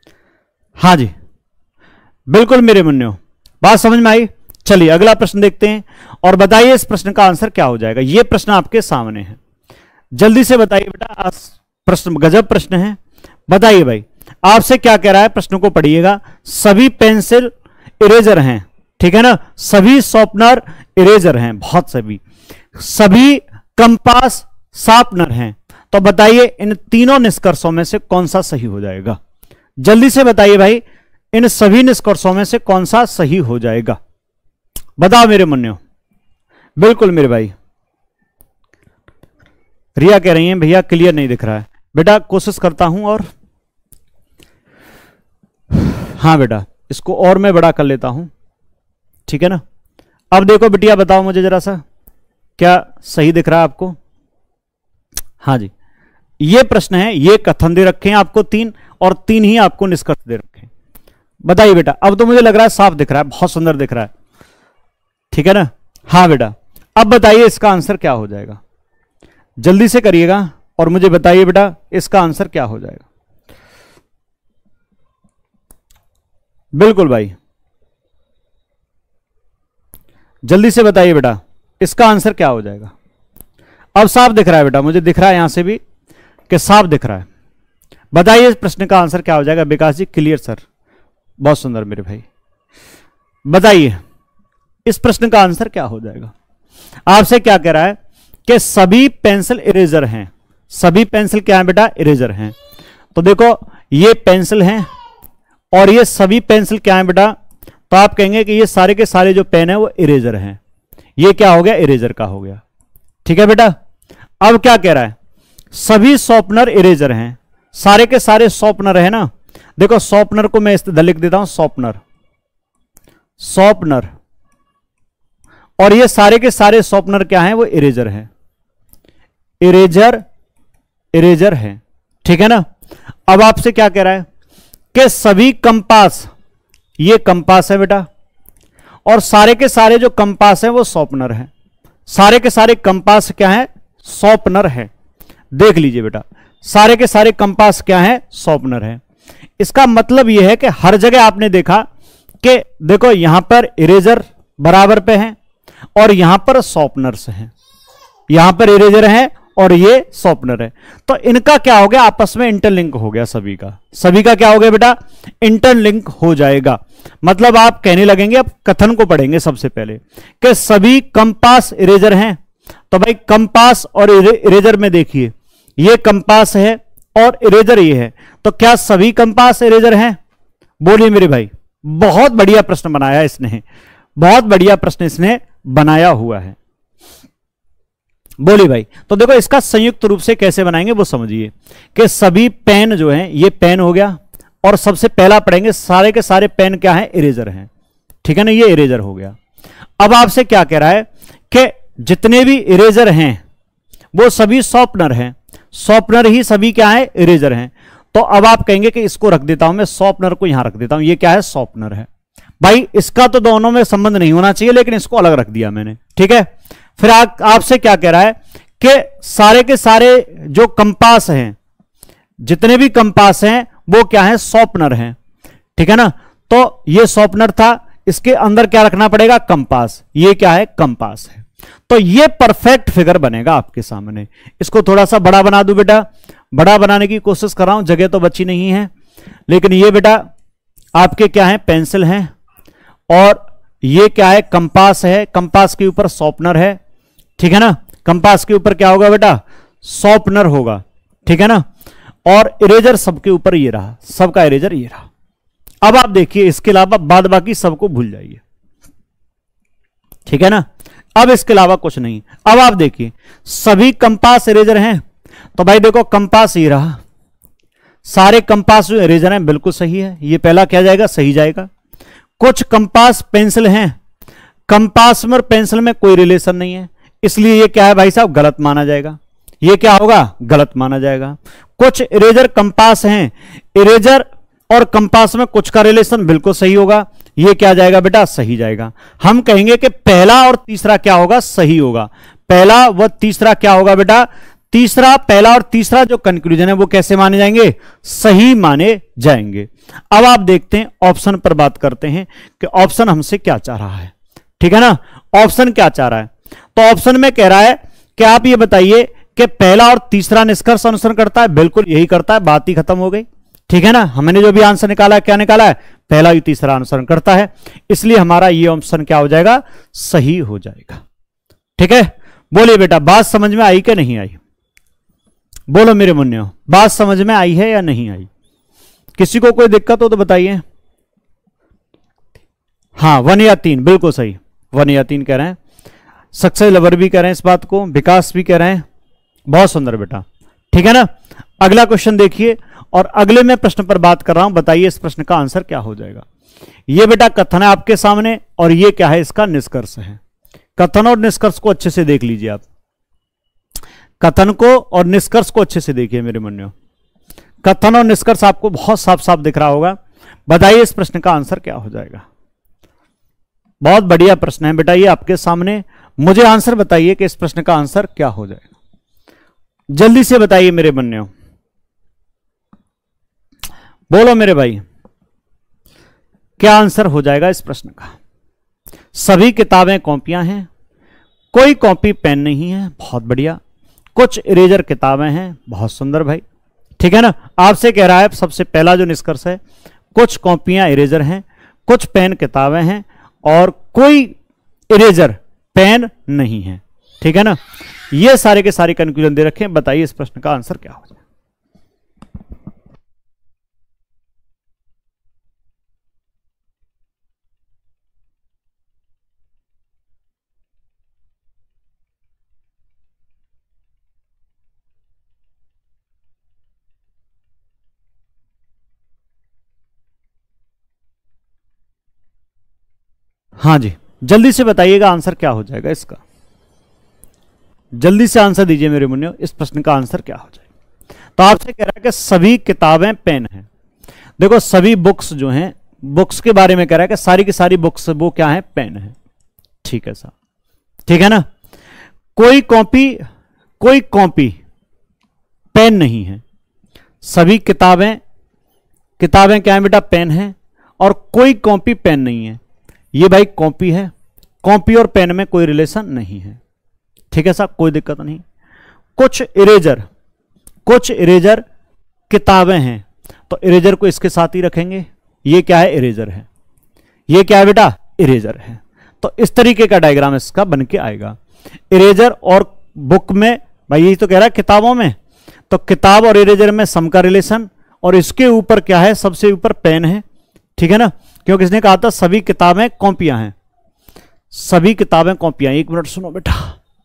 Speaker 1: हाँ जी बिल्कुल मेरे मुन्नियों, बात समझ में आई। चलिए अगला प्रश्न देखते हैं और बताइए इस प्रश्न का आंसर क्या हो जाएगा। यह प्रश्न आपके सामने है, जल्दी से बताइए बेटा। प्रश्न गजब प्रश्न है, बताइए भाई, आपसे क्या कह रहा है, प्रश्न को पढ़िएगा। सभी पेंसिल इरेजर हैं, ठीक है ना, सभी शॉर्पनर इरेजर हैं, बहुत सभी सभी कंपास शार्पनर हैं। तो बताइए इन तीनों निष्कर्षों में से कौन सा सही हो जाएगा? जल्दी से बताइए भाई, इन सभी निष्कर्षों में से कौन सा सही हो जाएगा? बताओ मेरे मुन्नियों। बिल्कुल मेरे भाई, रिया कह रही हैं भैया क्लियर नहीं दिख रहा है। बेटा कोशिश करता हूं, और हाँ बेटा इसको और मैं बड़ा कर लेता हूं, ठीक है ना। अब देखो बिटिया, बताओ मुझे जरा सा, क्या सही दिख रहा है आपको? हाँ जी, ये प्रश्न है, ये कथन दे रखे हैं आपको तीन, और तीन ही आपको निष्कर्ष दे रखे हैं। बताइए बेटा, अब तो मुझे लग रहा है साफ दिख रहा है, बहुत सुंदर दिख रहा है, ठीक है ना। हाँ बेटा, अब बताइए इसका आंसर क्या हो जाएगा? जल्दी से करिएगा और मुझे बताइए बेटा इसका आंसर क्या हो जाएगा। बिल्कुल भाई, जल्दी से बताइए बेटा इसका आंसर क्या हो जाएगा। अब साफ दिख रहा है बेटा, मुझे दिख रहा है यहां से भी कि साफ दिख रहा है। बताइए इस प्रश्न का आंसर क्या हो जाएगा? विकास जी क्लियर सर, बहुत सुंदर मेरे भाई। बताइए इस प्रश्न का आंसर क्या हो जाएगा? आपसे क्या कह रहा है कि सभी पेंसिल इरेजर हैं। सभी पेंसिल क्या है बेटा? इरेजर हैं। तो देखो ये पेंसिल हैं और ये सभी पेंसिल क्या है बेटा? तो आप कहेंगे कि ये सारे के सारे जो पेन है वो इरेजर हैं। ये क्या हो गया? इरेजर का हो गया, ठीक है बेटा। अब क्या कह रहा है? सभी शॉर्पनर इरेजर हैं। सारे के सारे शॉर्पनर है ना। देखो शॉर्पनर को मैं इस तरह लिख देता हूं, शॉर्पनर शॉर्पनर और ये सारे के सारे शॉर्पनर क्या हैं? वो इरेजर हैं। इरेजर इरेजर है, ठीक है ना। अब आपसे क्या कह रहा है कि सभी कंपास, ये कंपास है बेटा, और सारे के सारे जो कंपास है वो शॉर्पनर है। सारे के सारे कंपास क्या है? शॉर्पनर है। देख लीजिए बेटा, सारे के सारे कंपास क्या है? शॉर्पनर है। इसका मतलब यह है कि हर जगह आपने देखा कि देखो यहां पर इरेजर बराबर पे हैं और यहां पर शॉर्पनर्स हैं। यहां पर इरेजर हैं और ये शॉर्पनर है, तो इनका क्या हो गया? आपस में इंटरलिंक हो गया। सभी का सभी का क्या हो गया बेटा? इंटरलिंक हो जाएगा। मतलब आप कहने लगेंगे, अब कथन को पढ़ेंगे सबसे पहले कि सभी कंपास इरेजर हैं। तो भाई कंपास और इरेजर में देखिए, ये कंपास है और इरेजर ये है, तो क्या सभी कंपास इरेजर हैं? बोलिए मेरे भाई। बहुत बढ़िया प्रश्न बनाया इसने, बहुत बढ़िया प्रश्न इसने बनाया हुआ है। बोलिए भाई। तो देखो इसका संयुक्त रूप से कैसे बनाएंगे वो समझिए कि सभी पेन जो हैं, ये पेन हो गया, और सबसे पहला पढ़ेंगे सारे के सारे पेन क्या है? इरेजर हैं, ठीक है ना। ये इरेजर हो गया। अब आपसे क्या कह रहा है कि जितने भी इरेजर हैं वो सभी शॉर्पनर हैं। शॉर्पनर ही सभी क्या है? इरेजर हैं। तो अब आप कहेंगे कि इसको रख देता हूं मैं, शॉर्पनर को यहां रख देता हूं। ये क्या है? शॉर्पनर है। भाई इसका तो दोनों में संबंध नहीं होना चाहिए, लेकिन इसको अलग रख दिया मैंने, ठीक है। फिर आ, आपसे क्या कह रहा है कि सारे के सारे जो कंपास हैं, जितने भी कंपास हैं वो क्या है? शॉर्पनर हैं, ठीक है ना। तो ये शॉर्पनर था, इसके अंदर क्या रखना पड़ेगा? कंपास। ये क्या है? कंपास है। तो ये परफेक्ट फिगर बनेगा आपके सामने। इसको थोड़ा सा बड़ा बना दूं बेटा, बड़ा बनाने की कोशिश कर रहा हूं, जगह तो बची नहीं है। लेकिन ये बेटा आपके क्या है? पेंसिल हैं, और ये क्या है? कंपास है। कंपास के ऊपर शॉर्पनर है, ठीक है ना। कंपास के ऊपर क्या होगा बेटा? शॉर्पनर होगा, ठीक है ना। और इरेजर सबके ऊपर ये रहा, सबका इरेजर ये रहा। अब आप देखिए, इसके अलावा बाद बाकी सबको भूल जाइए, ठीक है ना। अब इसके अलावा कुछ नहीं। अब आप देखिए सभी कंपास इरेजर हैं, तो भाई देखो कंपास ये रहा, सारे कंपास जो इरेजर हैं बिल्कुल सही है। ये पहला क्या जाएगा? सही जाएगा। कुछ कंपास पेंसिल हैं, कंपास में और पेंसिल में कोई रिलेशन नहीं है, इसलिए ये क्या है भाई साहब? गलत माना जाएगा। ये क्या होगा? गलत माना जाएगा। कुछ इरेजर कंपास हैं, इरेजर और कंपास में कुछ का रिलेशन बिल्कुल सही होगा। ये क्या जाएगा बेटा? सही जाएगा। हम कहेंगे कि पहला और तीसरा क्या होगा? सही होगा। पहला व तीसरा क्या होगा बेटा? तीसरा, पहला और तीसरा जो कंक्लूजन है वो कैसे माने जाएंगे? सही माने जाएंगे। अब आप देखते हैं, ऑप्शन पर बात करते हैं कि ऑप्शन हमसे क्या चाह रहा है, ठीक है ना। ऑप्शन क्या चाह रहा है? तो ऑप्शन में कह रहा है कि आप ये बताइए कि पहला और तीसरा निष्कर्ष अनुसरण करता है। बिल्कुल यही करता है, बात ही खत्म हो गई। ठीक है ना। हमने जो भी आंसर निकाला है क्या निकाला है, पहला ही तीसरा अनुसरण करता है, इसलिए हमारा ये ऑप्शन क्या हो जाएगा, सही हो जाएगा। ठीक है, बोलिए बेटा बात समझ में आई कि नहीं आई, बोलो मेरे मुन्नियों, बात समझ में आई है या नहीं आई। किसी को कोई दिक्कत हो तो बताइए। हाँ वन या तीन, बिल्कुल सही, वन या तीन कह रहे हैं। सक्सेस लवर भी कह रहे हैं इस बात को, विकास भी कह रहे हैं, बहुत सुंदर बेटा। ठीक है ना, अगला क्वेश्चन देखिए, और अगले में प्रश्न पर बात कर रहा हूं, बताइए इस प्रश्न का आंसर क्या हो जाएगा। ये बेटा कथन है आपके सामने, और ये क्या है, इसका निष्कर्ष है। कथन और निष्कर्ष को अच्छे से देख लीजिए आप, कथन को और निष्कर्ष को अच्छे से देखिए मेरे मुन्नियों। कथन और निष्कर्ष आपको बहुत साफ साफ दिख रहा होगा। बताइए इस प्रश्न का आंसर क्या हो जाएगा। बहुत बढ़िया प्रश्न है बेटा ये आपके सामने, मुझे आंसर बताइए कि इस प्रश्न का आंसर क्या हो जाएगा, जल्दी से बताइए मेरे मुन्नियों, बोलो मेरे भाई, क्या आंसर हो जाएगा इस प्रश्न का। सभी किताबें कॉपियां हैं, कोई कॉपी पेन नहीं है, बहुत बढ़िया। कुछ इरेजर किताबें हैं, बहुत सुंदर भाई। ठीक है ना, आपसे कह रहा है सबसे पहला जो निष्कर्ष है, कुछ कॉपियां इरेजर हैं, कुछ पेन किताबें हैं, और कोई इरेजर पेन नहीं है। ठीक है ना, ये सारे के सारे कंक्लूजन दे रखे हैं। बताइए इस प्रश्न का आंसर क्या हो जाए। हाँ जी, जल्दी से बताइएगा आंसर क्या हो जाएगा इसका, जल्दी से आंसर दीजिए मेरे मुन्नियों, इस प्रश्न का आंसर क्या हो जाएगा। तो आपसे कह रहा है कि सभी किताबें पेन हैं। देखो सभी बुक्स जो हैं, बुक्स के बारे में कह रहा है कि सारी की सारी बुक्स वो क्या है, पेन है। ठीक है साहब, ठीक है ना। कोई कॉपी कोई कॉपी पेन नहीं है, सभी किताबें किताबें क्या है बेटा, पेन है, और कोई कॉपी पेन नहीं है। ये भाई कॉपी है, कॉपी और पेन में कोई रिलेशन नहीं है। ठीक है साहब, कोई दिक्कत नहीं। कुछ इरेजर कुछ इरेजर किताबें हैं, तो इरेजर को इसके साथ ही रखेंगे। ये क्या है, इरेजर है। ये क्या है बेटा, इरेजर है। तो इस तरीके का डायग्राम इसका बन के आएगा। इरेजर और बुक में, भाई यही तो कह रहा है किताबों में, तो किताब और इरेजर में सम का रिलेशन, और इसके ऊपर क्या है, सबसे ऊपर पेन है। ठीक है ना, क्योंकि इसने कहा था सभी किताबें कॉपियां हैं, सभी किताबें कॉपियां। एक मिनट सुनो बेटा,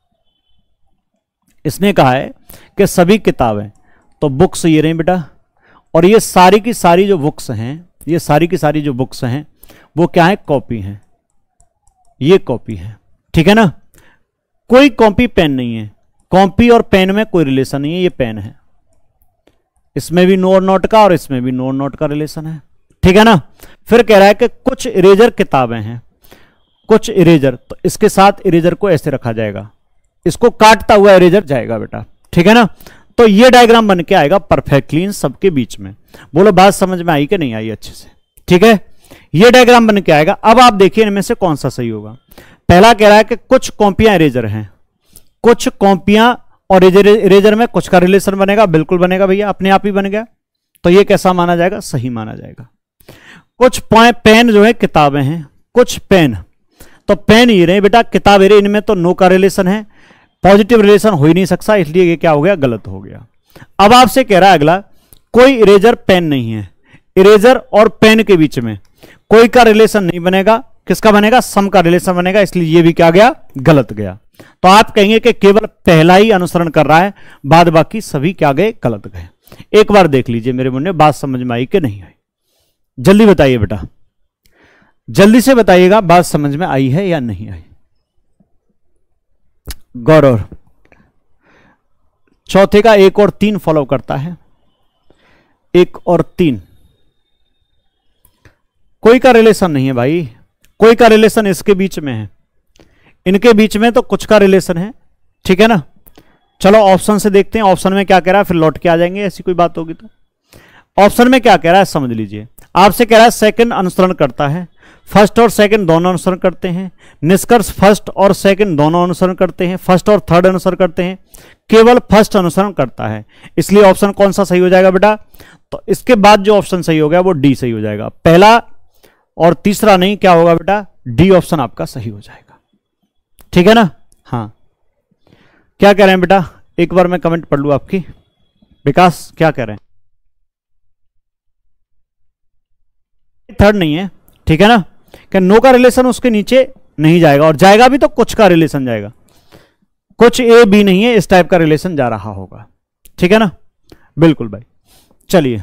Speaker 1: इसने कहा है कि सभी किताबें, तो बुक्स ये रही बेटा, और ये सारी की सारी जो बुक्स हैं, ये सारी की सारी जो बुक्स हैं वो क्या है, कॉपी हैं। ये कॉपी है। ठीक है ना, कोई कॉपी पेन नहीं है, कॉपी और पेन में कोई रिलेशन नहीं है, ये पेन है। इसमें भी नो और नॉट का, और इसमें भी नो और नॉट का रिलेशन है। ठीक है ना। फिर कह रहा है कि कुछ इरेजर किताबें हैं, कुछ इरेजर, तो इसके साथ इरेजर को ऐसे रखा जाएगा, इसको काटता हुआ इरेजर जाएगा बेटा। ठीक है ना, तो ये डायग्राम बन के आएगा परफेक्टली इन सबके बीच में। बोलो बात समझ में आई कि नहीं आई अच्छे से। ठीक है, ये डायग्राम बन के आएगा। अब आप देखिए इनमें से कौन सा सही होगा। पहला कह रहा है कि कुछ कॉपियां इरेजर हैं, कुछ कॉपियां और इरेजर में कुछ का रिलेशन बनेगा, बिल्कुल बनेगा भैया, अपने आप ही बन गया। तो ये कैसा माना जाएगा, सही माना जाएगा। कुछ पेन जो है किताबें हैं, कुछ पेन, तो पेन ये रहे बेटा, किताब रहे, इनमें तो नो का रिलेशन है, पॉजिटिव रिलेशन हो ही नहीं सकता, इसलिए ये क्या हो गया, गलत हो गया। अब आपसे कह रहा है अगला, कोई इरेजर पेन नहीं है, इरेजर और पेन के बीच में कोई का रिलेशन नहीं बनेगा, किसका बनेगा, सम का रिलेशन बनेगा, इसलिए ये भी क्या गया, गलत गया। तो आप कहेंगे कि केवल पहला ही अनुसरण कर रहा है, बाद बाकी सभी क्या गए, गलत गए। एक बार देख लीजिए मेरे मुन्ने, बात समझ में आई कि नहीं आई, जल्दी बताइए बेटा, जल्दी से बताइएगा बात समझ में आई है या नहीं आई। गौरव, चौथे का एक और तीन फॉलो करता है, एक और तीन, कोई का रिलेशन नहीं है भाई, कोई का रिलेशन इसके बीच में है, इनके बीच में तो कुछ का रिलेशन है। ठीक है ना, चलो ऑप्शन से देखते हैं, ऑप्शन में क्या कह रहा है, फिर लौट के आ जाएंगे, ऐसी कोई बात होगी तो। ऑप्शन में क्या कह रहा है समझ लीजिए। आपसे कह रहा है सेकंड अनुसरण करता है, फर्स्ट और सेकंड दोनों अनुसरण करते हैं, निष्कर्ष फर्स्ट और सेकंड दोनों अनुसरण करते हैं, फर्स्ट और थर्ड अनुसरण करते हैं, केवल फर्स्ट अनुसरण करता है, इसलिए ऑप्शन कौन सा सही हो जाएगा बेटा, तो इसके बाद जो ऑप्शन सही हो गया वो डी सही हो जाएगा। पहला और तीसरा नहीं, क्या होगा बेटा, डी ऑप्शन आपका सही हो जाएगा। ठीक है ना। हाँ, क्या कह रहे हैं बेटा, एक बार मैं कमेंट पढ़ लूं आपकी। विकास क्या कह रहे हैं? थर्ड नहीं है, ठीक है ना। क्या नो का रिलेशन उसके नीचे नहीं जाएगा, और जाएगा भी तो कुछ का रिलेशन जाएगा, कुछ ए बी नहीं है, इस टाइप का रिलेशन जा रहा होगा। ठीक है ना, बिल्कुल भाई। चलिए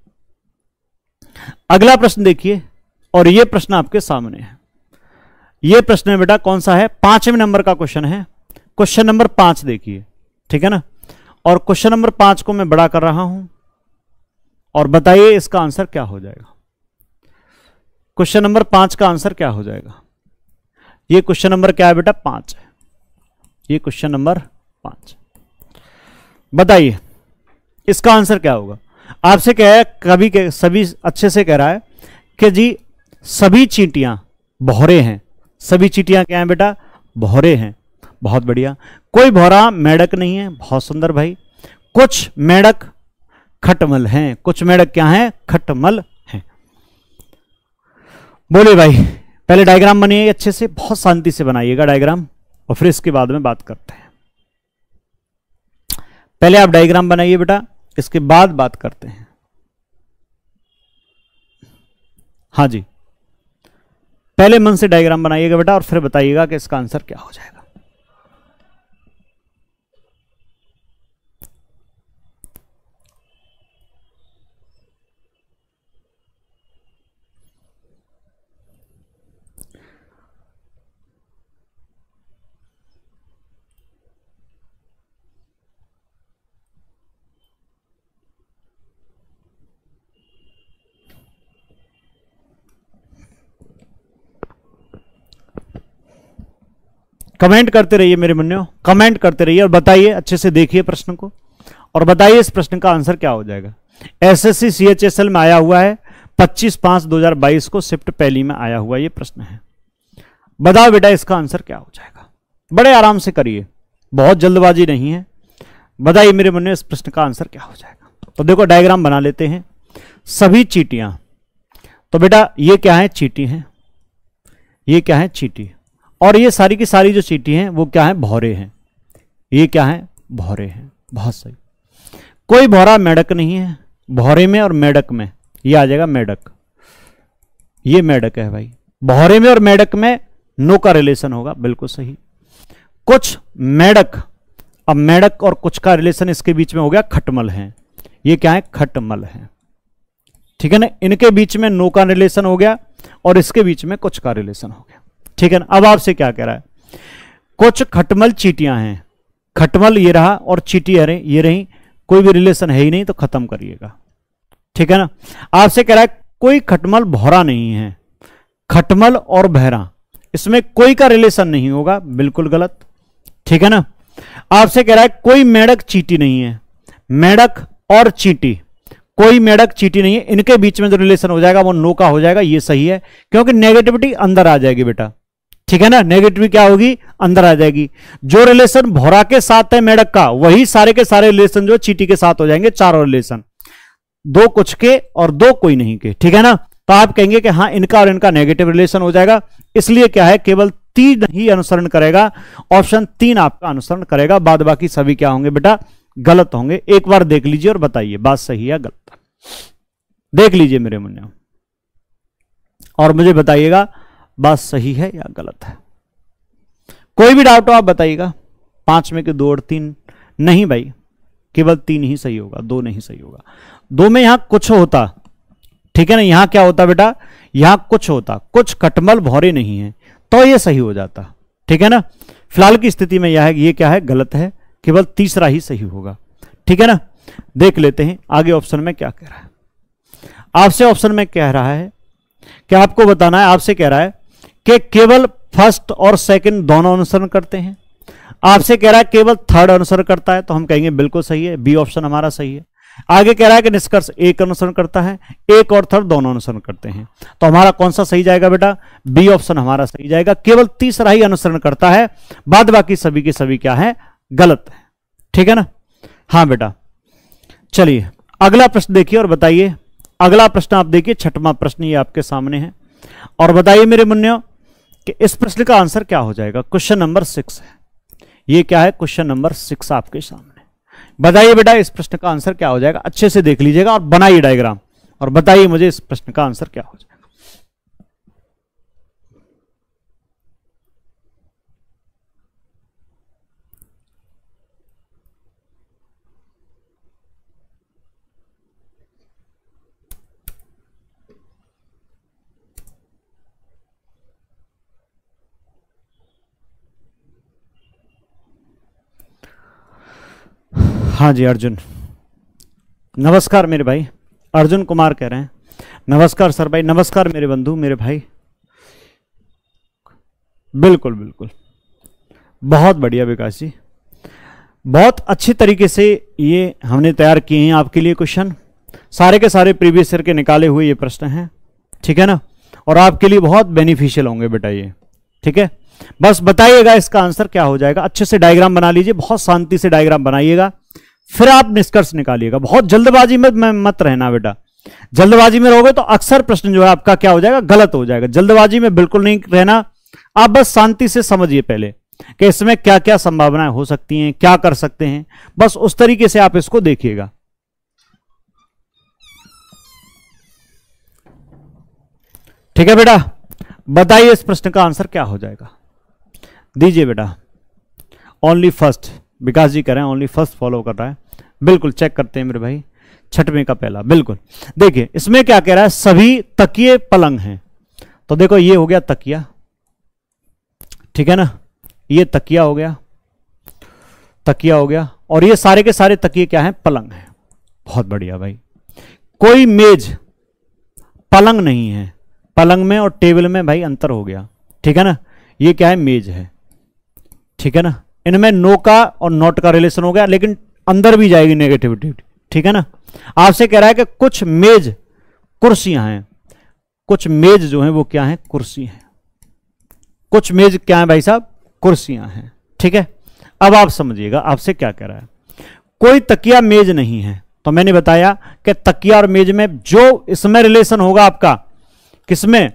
Speaker 1: अगला प्रश्न देखिए, और यह प्रश्न आपके सामने है। यह प्रश्न है बेटा कौन सा है, पांचवें नंबर का क्वेश्चन है। क्वेश्चन नंबर पांच देखिए, ठीक है ना। और क्वेश्चन नंबर पांच को मैं बड़ा कर रहा हूं, और बताइए इसका आंसर क्या हो जाएगा। क्वेश्चन नंबर पांच का आंसर क्या हो जाएगा। ये क्वेश्चन नंबर क्या है बेटा, पांच है। ये क्वेश्चन नंबर पांच, बताइए इसका आंसर क्या होगा। आपसे कह है, कभी के सभी अच्छे से कह रहा है कि जी सभी चींटियां भौरे हैं। सभी चींटियां क्या हैं बेटा, भौरे हैं। बहुत बढ़िया। कोई भौरा मेढक नहीं है, बहुत सुंदर भाई। कुछ मेढक खटमल हैं, कुछ मेढक क्या हैं, खटमल हैं। बोले भाई, पहले डायग्राम बनाइए अच्छे से, बहुत शांति से बनाइएगा डायग्राम, और फिर इसके बाद में बात करते हैं। पहले आप डायग्राम बनाइए बेटा, इसके बाद बात करते हैं। हाँ जी, पहले मन से डायग्राम बनाइएगा बेटा, और फिर बताइएगा कि इसका आंसर क्या हो जाएगा। कमेंट करते रहिए मेरे मुन्नियों, कमेंट करते रहिए, और बताइए अच्छे से, देखिए प्रश्न को और बताइए इस प्रश्न का आंसर क्या हो जाएगा। एसएससी सीएचएसएल में आया हुआ है, पच्चीस पांच दो हजार बाईस को शिफ्ट पहली में आया हुआ ये प्रश्न है। बताओ बेटा इसका आंसर क्या हो जाएगा। बड़े आराम से करिए, बहुत जल्दबाजी नहीं है। बताइए मेरे मुन्नियों इस प्रश्न का आंसर क्या हो जाएगा। तो देखो डायग्राम बना लेते हैं। सभी चींटियां, तो बेटा ये क्या है, चींटी हैं। ये क्या है, चींटी। और ये सारी की सारी जो चींटी हैं वो क्या है, भौरे हैं। ये क्या है, भौरे हैं। बहुत सही। कोई भौरा मेढक नहीं है, भौरे में और मेढक में ये आ जाएगा मेढक। ये मेढक है भाई, भौरे में और मेढक में नो का रिलेशन होगा, बिल्कुल सही। कुछ मेढक, अब मेढक और कुछ का रिलेशन इसके बीच में हो गया, खटमल है। ये क्या है, खटमल है। ठीक है ना, इनके बीच में नो का रिलेशन हो गया, और इसके बीच में कुछ का रिलेशन हो गया। ठीक है ना। अब आपसे क्या कह रहा है, कुछ खटमल चींटियां हैं। खटमल ये रहा और चींटी है ये रही, कोई भी रिलेशन है ही नहीं, तो खत्म करिएगा। ठीक है ना। आपसे कह रहा है कोई खटमल भौरा नहीं है। खटमल और बहरा, इसमें कोई का रिलेशन नहीं होगा, बिल्कुल गलत। ठीक है ना। आपसे कह रहा है कोई मेढक चींटी नहीं है। मेढक और चींटी, कोई मेढक चींटी नहीं है, इनके बीच में जो रिलेशन हो जाएगा वो नो का हो जाएगा। ये सही है, क्योंकि नेगेटिविटी अंदर आ जाएगी बेटा। ठीक है ना, नेगेटिविटी क्या होगी, अंदर आ जाएगी। जो रिलेशन भौरा के साथ है मेढक का, वही सारे के सारे रिलेशन जो चींटी के साथ हो जाएंगे, चारों रिलेशन, दो कुछ के और दो कोई नहीं के। ठीक है ना। तो आप कहेंगे कि हाँ इनका और इनका नेगेटिव रिलेशन हो जाएगा, इसलिए क्या है, केवल तीन ही अनुसरण करेगा, ऑप्शन तीन आपका अनुसरण करेगा, बाद बाकी सभी क्या होंगे बेटा, गलत होंगे। एक बार देख लीजिए और बताइए बात सही है या गलत। देख लीजिए मेरे मुन्ने, और मुझे बताइएगा बात सही है या गलत है। कोई भी डाउट हो आप बताइएगा। पांच में के दो और तीन नहीं भाई, केवल तीन ही सही होगा, दो नहीं सही होगा। दो में यहां कुछ होता, ठीक है ना, यहां क्या होता बेटा, यहां कुछ होता, कुछ खटमल भौरे नहीं है, तो ये सही हो जाता। ठीक है ना। फिलहाल की स्थिति में यह है, ये क्या है, गलत है, केवल तीसरा ही सही होगा। ठीक है ना। देख लेते हैं आगे ऑप्शन में क्या कह रहा है। आपसे ऑप्शन में कह रहा है कि आपको बताना है, आपसे कह रहा है कि केवल फर्स्ट और सेकंड दोनों अनुसरण करते हैं। आपसे कह रहा है केवल थर्ड अनुसरण करता है, तो हम कहेंगे बिल्कुल सही है, बी ऑप्शन हमारा सही है। आगे कह रहा है कि निष्कर्ष एक अनुसरण करता है, एक और थर्ड दोनों अनुसरण करते हैं, तो हमारा कौन सा सही जाएगा बेटा, बी ऑप्शन हमारा सही जाएगा। केवल तीसरा ही अनुसरण करता है, बाद बाकी सभी के सभी क्या है, गलत है। ठीक है ना। हाँ बेटा, चलिए अगला प्रश्न देखिए और बताइए। अगला प्रश्न आप देखिए, छठवां प्रश्न ये आपके सामने है, और बताइए मेरे मुन्नियों कि इस प्रश्न का आंसर क्या हो जाएगा। क्वेश्चन नंबर सिक्स है, ये क्या है, क्वेश्चन नंबर सिक्स आपके सामने। बताइए बेटा इस प्रश्न का आंसर क्या हो जाएगा, अच्छे से देख लीजिएगा और बनाइए डायग्राम, और बताइए मुझे इस प्रश्न का आंसर क्या हो जाएगा। हाँ जी अर्जुन, नमस्कार मेरे भाई, अर्जुन कुमार कह रहे हैं। नमस्कार सर भाई, नमस्कार मेरे बंधु, मेरे भाई। बिल्कुल बिल्कुल, बहुत बढ़िया विकास जी, बहुत अच्छी तरीके से ये हमने तैयार किए हैं आपके लिए क्वेश्चन। सारे के सारे प्रीवियस ईयर के निकाले हुए ये प्रश्न हैं, ठीक है ना, और आपके लिए बहुत बेनिफिशियल होंगे बेटा ये, ठीक है। बस बताइएगा इसका आंसर क्या हो जाएगा, अच्छे से डायग्राम बना लीजिए, बहुत शांति से डायग्राम बनाइएगा, फिर आप निष्कर्ष निकालिएगा। बहुत जल्दबाजी में मत रहना बेटा, जल्दबाजी में रहोगे तो अक्सर प्रश्न जो है आपका क्या हो जाएगा, गलत हो जाएगा। जल्दबाजी में बिल्कुल नहीं रहना, आप बस शांति से समझिए पहले कि इसमें क्या क्या संभावनाएं हो सकती हैं, क्या कर सकते हैं, बस उस तरीके से आप इसको देखिएगा। ठीक है बेटा, बताइए इस प्रश्न का आंसर क्या हो जाएगा, दीजिए बेटा। ओनली फर्स्ट, विकास जी कह रहे हैं ओनली फर्स्ट फॉलो कर रहा है, बिल्कुल चेक करते हैं मेरे भाई। छठवें का पहला, बिल्कुल देखिए इसमें क्या कह रहा है, सभी तकिए पलंग हैं। तो देखो ये हो गया तकिया, ठीक है ना, ये तकिया हो गया, तकिया हो गया, और ये सारे के सारे तकिए क्या हैं, पलंग हैं। बहुत बढ़िया भाई। कोई मेज पलंग नहीं है, पलंग में और टेबल में भाई अंतर हो गया, ठीक है ना। ये क्या है, मेज है, ठीक है ना। इनमें नो का और नॉट का रिलेशन हो गया, लेकिन अंदर भी जाएगी नेगेटिविटी, ठीक है ना। आपसे कह रहा है कि कुछ मेज कुर्सियां हैं, कुछ मेज जो हैं वो क्या हैं, कुर्सी हैं। कुछ मेज क्या है भाई साहब, कुर्सियां हैं, ठीक है। अब आप समझिएगा आपसे क्या कह रहा है, कोई तकिया मेज नहीं है। तो मैंने बताया कि तकिया और मेज में जो इसमें रिलेशन होगा आपका, किसमें,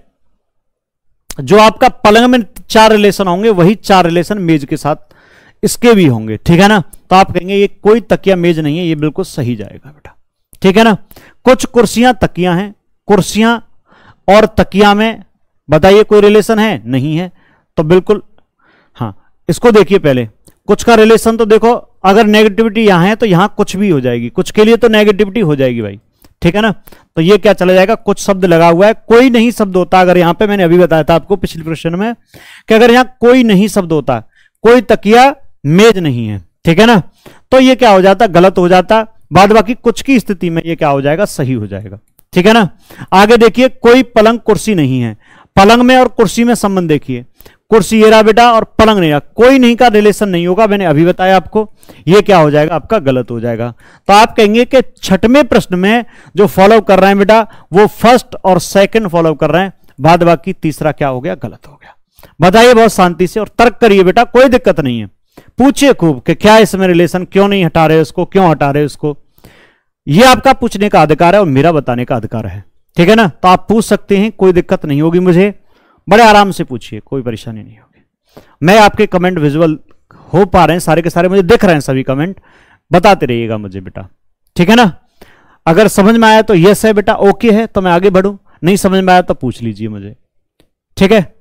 Speaker 1: जो आपका पलंग में चार रिलेशन होंगे वही चार रिलेशन मेज के साथ इसके भी होंगे, ठीक है ना। तो आप कहेंगे ये कोई तकिया मेज नहीं है, ये बिल्कुल सही जाएगा बेटा, ठीक है ना। कुछ कुर्सियां तकिया हैं, कुर्सियां और तकिया में बताइए कोई रिलेशन है, नहीं है, तो बिल्कुल हाँ। इसको देखिए पहले, कुछ का रिलेशन तो देखो, अगर नेगेटिविटी यहां है तो यहां कुछ भी हो जाएगी, कुछ के लिए तो नेगेटिविटी हो जाएगी भाई, ठीक है ना। तो ये क्या चला जाएगा, कुछ शब्द लगा हुआ है, कोई नहीं शब्द होता अगर यहां पे, मैंने अभी बताया था आपको पिछले प्रश्न में कि अगर यहां कोई नहीं शब्द होता, कोई तकिया मेज नहीं है, ठीक है ना, तो ये क्या हो जाता, गलत हो जाता। बाद बाकी कुछ की स्थिति में ये क्या हो जाएगा, सही हो जाएगा, ठीक है ना। आगे देखिए, कोई पलंग कुर्सी नहीं है, पलंग में और कुर्सी में संबंध देखिए, कुर्सी ये रहा बेटा और पलंग नहीं रहा, कोई नहीं का रिलेशन नहीं होगा, मैंने अभी बताया आपको, ये क्या हो जाएगा आपका, गलत हो जाएगा। तो आप कहेंगे कि छठवें प्रश्न में जो फॉलो कर रहे हैं बेटा वो फर्स्ट और सेकंड फॉलो कर रहे हैं, बाद बाकी तीसरा क्या हो गया, गलत हो गया। बताइए बहुत शांति से और तर्क करिए बेटा, कोई दिक्कत नहीं है, पूछिए खूब कि क्या इसमें रिलेशन, क्यों नहीं हटा रहे उसको, क्यों हटा रहे उसको। ये आपका पूछने का अधिकार है और मेरा बताने का अधिकार है, ठीक है ना। तो आप पूछ सकते हैं, कोई दिक्कत नहीं होगी, मुझे बड़े आराम से पूछिए, कोई परेशानी नहीं होगी। मैं आपके कमेंट विजुअल हो पा रहे हैं, सारे के सारे मुझे दिख रहे हैं, सभी कमेंट बताते रहिएगा मुझे बेटा, ठीक है ना। अगर समझ में आया तो यस है बेटा, ओके है तो मैं आगे बढ़ूं, नहीं समझ में आया तो पूछ लीजिए मुझे, ठीक है।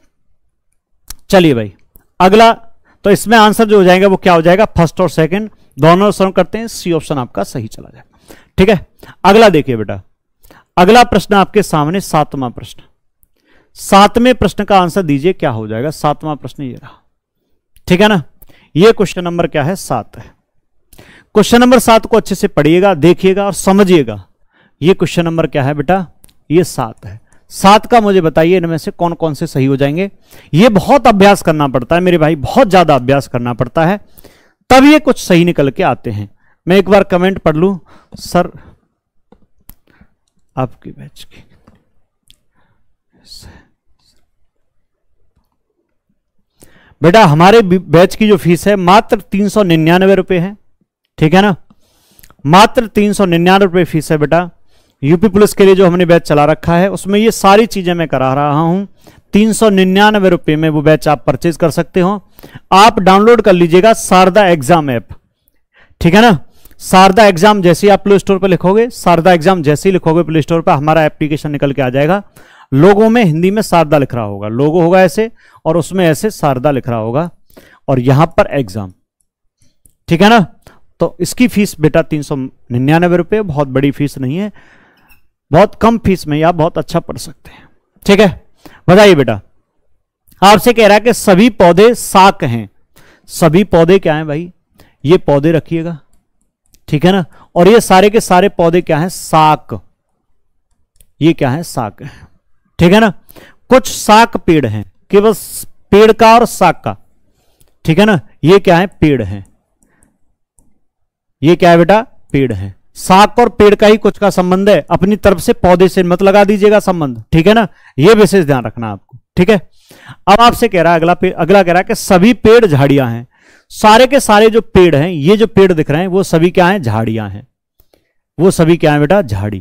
Speaker 1: चलिए भाई अगला, तो इसमें आंसर जो हो जाएगा वो क्या हो जाएगा, फर्स्ट और सेकंड दोनों सॉल्व करते हैं, सी ऑप्शन आपका सही चला जाएगा, ठीक है। अगला देखिए बेटा, अगला प्रश्न आपके सामने सातवां प्रश्न, सातवें प्रश्न का आंसर दीजिए क्या हो जाएगा। सातवां प्रश्न ये रहा, ठीक है ना। ये क्वेश्चन नंबर क्या है, सात है। क्वेश्चन नंबर सात को अच्छे से पढ़िएगा, देखिएगा और समझिएगा। ये क्वेश्चन नंबर क्या है बेटा, ये सात है। सात का मुझे बताइए इनमें से कौन कौन से सही हो जाएंगे। ये बहुत अभ्यास करना पड़ता है मेरे भाई, बहुत ज्यादा अभ्यास करना पड़ता है, तब ये कुछ सही निकल के आते हैं। मैं एक बार कमेंट पढ़ लूं, सर आपकी बैच की बेटा, हमारे बैच की जो फीस है मात्र तीन सौ निन्यानवे रुपए है, ठीक है ना, मात्र तीन सौ निन्यानवे रुपये फीस है बेटा। यूपी पुलिस के लिए जो हमने बैच चला रखा है उसमें ये सारी चीजें मैं करा रहा हूं। तीन सौ निन्यानवे रुपये में वो बैच आप परचेज कर सकते हो। आप डाउनलोड कर लीजिएगा शारदा एग्जाम ऐप, ठीक है ना। शारदा एग्जाम जैसे ही आप प्ले स्टोर पर लिखोगे, शारदा एग्जाम जैसे ही लिखोगे प्ले स्टोर पर, हमारा एप्लीकेशन निकल के आ जाएगा। लोगों में हिंदी में शारदा लिख रहा होगा, लोगो होगा ऐसे और उसमें ऐसे शारदा लिख रहा होगा और यहां पर एग्जाम, ठीक है ना। तो इसकी फीस बेटा तीन सौ निन्यानवे रुपये, बहुत बड़ी फीस नहीं है, बहुत कम फीस में आप बहुत अच्छा पढ़ सकते हैं, ठीक है। बताइए बेटा, आपसे कह रहा है कि सभी पौधे साक हैं। सभी पौधे क्या हैं भाई? ये पौधे रखिएगा, ठीक है ना। और ये सारे के सारे पौधे क्या हैं? साक। ये क्या है? साक है, ठीक है ना। कुछ साक पेड़ हैं, केवल पेड़ का और साक का, ठीक है ना। ये क्या है? पेड़ हैं। ये क्या है बेटा? पेड़ हैं। साक और पेड़ का ही कुछ का संबंध है, अपनी तरफ से पौधे से मत लगा दीजिएगा संबंध, ठीक है ना। ये विशेष ध्यान रखना आपको, ठीक है। अब आपसे कह रहा है अगला पेड़, अगला कह रहा है कि सभी पेड़ झाड़ियां हैं। सारे के सारे जो पेड़ हैं, ये जो पेड़ दिख रहे हैं वो सभी क्या हैं? झाड़ियां हैं। वो सभी क्या है बेटा? झाड़ी।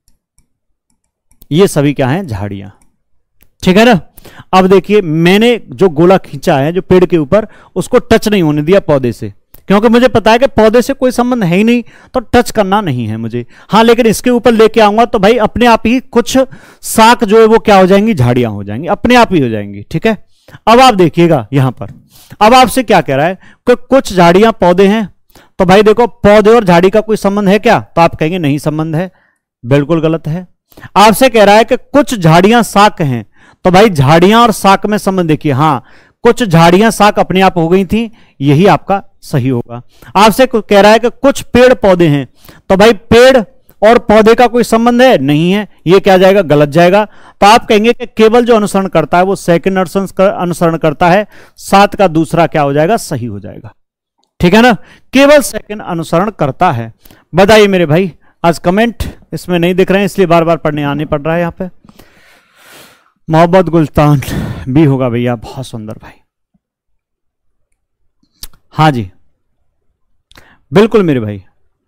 Speaker 1: ये सभी क्या हैं? झाड़ियां, ठीक है ना। अब देखिए, मैंने जो गोला खींचा है जो पेड़ के ऊपर, उसको टच नहीं होने दिया पौधे से, क्योंकि मुझे पता है कि पौधे से कोई संबंध है ही नहीं, तो टच करना नहीं है मुझे। हाँ, लेकिन इसके ऊपर लेके आऊंगा तो भाई अपने आप ही कुछ साक जो है वो क्या हो जाएंगी? झाड़ियां हो जाएंगी, अपने आप ही हो जाएंगी, ठीक है। अब आप देखिएगा यहां पर, अब आपसे क्या कह रहा है कि कुछ झाड़ियां पौधे हैं। तो भाई देखो, पौधे और झाड़ी का कोई संबंध है क्या? तो आप कहेंगे नहीं संबंध है, बिल्कुल गलत है। आपसे कह रहा है कि कुछ झाड़ियां साक हैं। तो भाई झाड़ियां और साक में संबंध देखिए, हाँ कुछ झाड़ियां साक अपने आप हो गई थी, यही आपका सही होगा। आपसे कह रहा है कि कुछ पेड़ पौधे हैं। तो भाई पेड़ और पौधे का कोई संबंध है? नहीं है, ये क्या जाएगा? गलत जाएगा। तो आप कहेंगे कि केवल जो अनुसरण करता है वो सेकंड अनुसरण करता है, सात का दूसरा क्या हो जाएगा? सही हो जाएगा, ठीक है ना। केवल सेकंड अनुसरण करता है। बताइए मेरे भाई, आज कमेंट इसमें नहीं दिख रहे हैं इसलिए बार बार पढ़ने आने पड़ रहा है। यहां पे मोहब्बत गुलतान भी होगा भैया, बहुत सुंदर भाई। हाँ जी बिल्कुल मेरे भाई,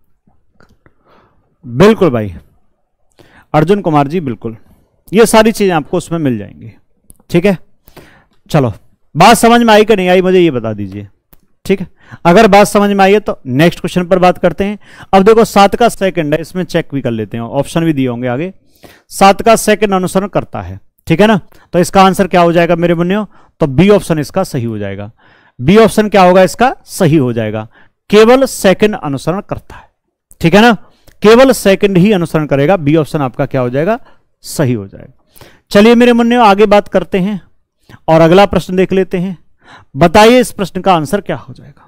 Speaker 1: बिल्कुल भाई अर्जुन कुमार जी, बिल्कुल ये सारी चीजें आपको उसमें मिल जाएंगी, ठीक है। चलो, बात समझ में आई कि नहीं आई मुझे ये बता दीजिए, ठीक है। अगर बात समझ में आई है तो नेक्स्ट क्वेश्चन पर बात करते हैं। अब देखो, सात का सेकंड है, इसमें चेक भी कर लेते हैं, ऑप्शन भी दिए होंगे आगे। सात का सेकंड अनुसरण करता है, ठीक है ना। तो इसका आंसर क्या हो जाएगा मेरे मुन्नियों? तो बी ऑप्शन इसका सही हो जाएगा। बी ऑप्शन क्या होगा? इसका सही हो जाएगा। केवल सेकंड अनुसरण करता है, ठीक है ना। केवल सेकंड ही अनुसरण करेगा, बी ऑप्शन आपका क्या हो जाएगा? सही हो जाएगा। चलिए मेरे मुन्नियों आगे बात करते हैं और अगला प्रश्न देख लेते हैं। बताइए इस प्रश्न का आंसर क्या हो जाएगा?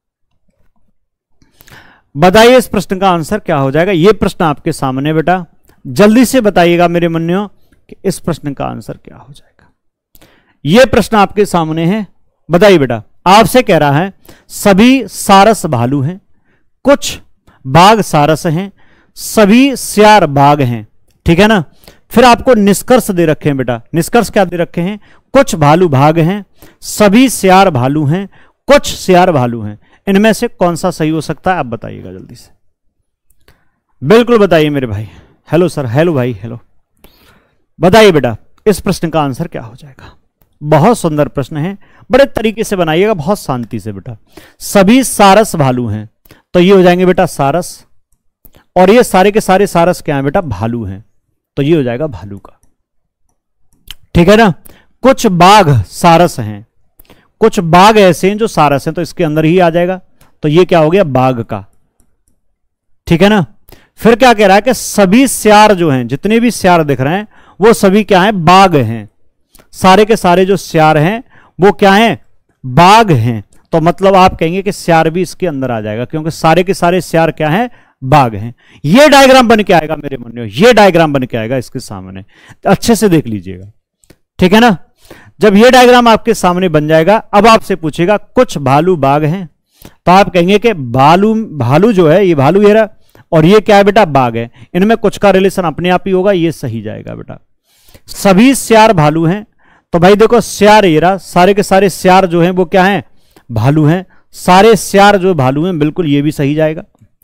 Speaker 1: बताइए इस प्रश्न का आंसर क्या हो जाएगा? यह प्रश्न आपके सामने बेटा, जल्दी से बताइएगा मेरे मुन्नियों कि इस प्रश्न का आंसर क्या हो जाएगा। यह प्रश्न आपके सामने है, बताइए बेटा। आपसे कह रहा है सभी सारस भालू हैं, कुछ बाघ सारस हैं, सभी सियार बाघ हैं, ठीक है ना। फिर आपको निष्कर्ष दे रखे हैं बेटा। निष्कर्ष क्या दे रखे हैं? कुछ भालू भाग हैं, सभी सियार भालू हैं, कुछ सियार भालू हैं। इनमें से कौन सा सही हो सकता है? आप बताइएगा जल्दी से, बिल्कुल बताइए मेरे भाई। हेलो सर, हेलो भाई, हेलो। बताइए बेटा इस प्रश्न का आंसर क्या हो जाएगा? बहुत सुंदर प्रश्न है, बड़े तरीके से बनाइएगा, बहुत शांति से बेटा। सभी सारस भालू हैं, तो ये हो जाएंगे बेटा सारस, और ये सारे के सारे सारस क्या हैं बेटा? भालू हैं, तो ये हो जाएगा भालू का, ठीक है ना। कुछ बाघ सारस हैं, कुछ बाघ ऐसे हैं जो सारस हैं, तो इसके अंदर ही आ जाएगा, तो ये क्या हो गया? बाघ का, ठीक है ना। फिर क्या कह रहा है कि सभी सियार जो हैं, जितने भी सियार दिख रहे हैं वो सभी क्या हैं? बाघ हैं। सारे के सारे जो सियार हैं वो क्या हैं? बाघ हैं। तो मतलब आप कहेंगे कि सियार भी इसके अंदर आ जाएगा, क्योंकि सारे के सारे सियार क्या हैं? बाघ हैं। ये डायग्राम बन के आएगा मेरे मन में, ये डायग्राम बन के आएगा इसके सामने, अच्छे से देख लीजिएगा, ठीक है ना। जब ये डायग्राम आपके सामने बन जाएगा, अब आपसे पूछेगा कुछ भालू बाघ हैं, तो आप कहेंगे कि भालू भालू जो है ये भालू ये रहा, और ये क्या है बेटा? बाघ है। इनमें कुछ का रिलेशन अपने आप ही होगा, ये सही जाएगा बेटा। सभी सियार भालू हैं, तो भाई देखो सियार ये रहा, सारे के सारे सियार जो हैं वो क्या हैं? भालू हैं। सारे सियार जो भालू हैं, बिल्कुल ये भी सही जाएगा,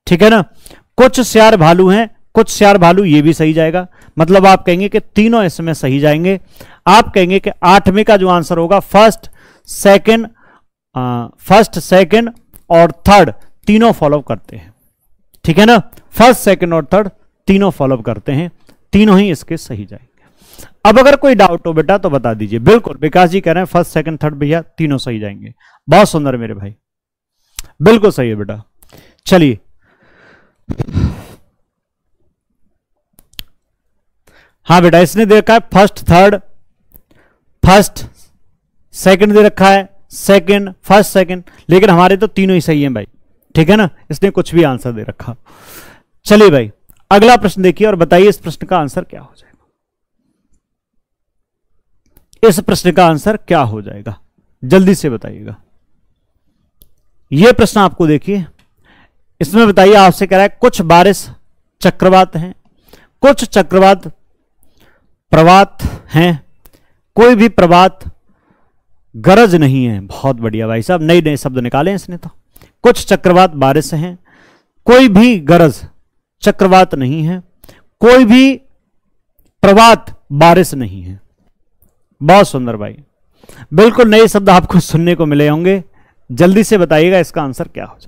Speaker 1: ठीक है ना। कुछ सियार भालू हैं, कुछ सियार भालू, ये भी सही जाएगा। मतलब आप कहेंगे कि तीनों इसमें सही जाएंगे। आप कहेंगे कि आठवें का जो आंसर होगा फर्स्ट सेकंड, फर्स्ट सेकंड और थर्ड तीनों फॉलो करते हैं, ठीक है ना। फर्स्ट सेकंड और थर्ड तीनों फॉलो करते हैं, तीनों ही इसके सही जाएंगे। अब अगर कोई डाउट हो बेटा तो बता दीजिए। बिल्कुल विकास जी कह रहे हैं फर्स्ट सेकंड थर्ड भैया तीनों सही जाएंगे। बहुत सुंदर मेरे भाई, बिल्कुल सही है बेटा। चलिए हाँ बेटा, इसने दे रखा है फर्स्ट थर्ड, फर्स्ट सेकंड दे रखा है, सेकंड फर्स्ट सेकंड, लेकिन हमारे तो तीनों ही सही हैं भाई, ठीक है ना। इसने कुछ भी आंसर दे रखा। चलिए भाई अगला प्रश्न देखिए और बताइए इस प्रश्न का आंसर क्या हो जाएगा। इस प्रश्न का आंसर क्या हो जाएगा, जल्दी से बताइएगा। यह प्रश्न आपको देखिए, इसमें बताइए, आपसे कह रहा है कुछ बारिश चक्रवात हैं, कुछ चक्रवात प्रवात हैं, कोई भी प्रवात गरज नहीं है। बहुत बढ़िया भाई साहब, नए नए शब्द निकाले इसने तो। कुछ चक्रवात बारिश हैं, कोई भी गरज चक्रवात नहीं है, कोई भी प्रवात बारिश नहीं है। बहुत सुंदर भाई, बिल्कुल नए शब्द आपको सुनने को मिले होंगे। जल्दी से बताइएगा इसका आंसर क्या हो जाएगा।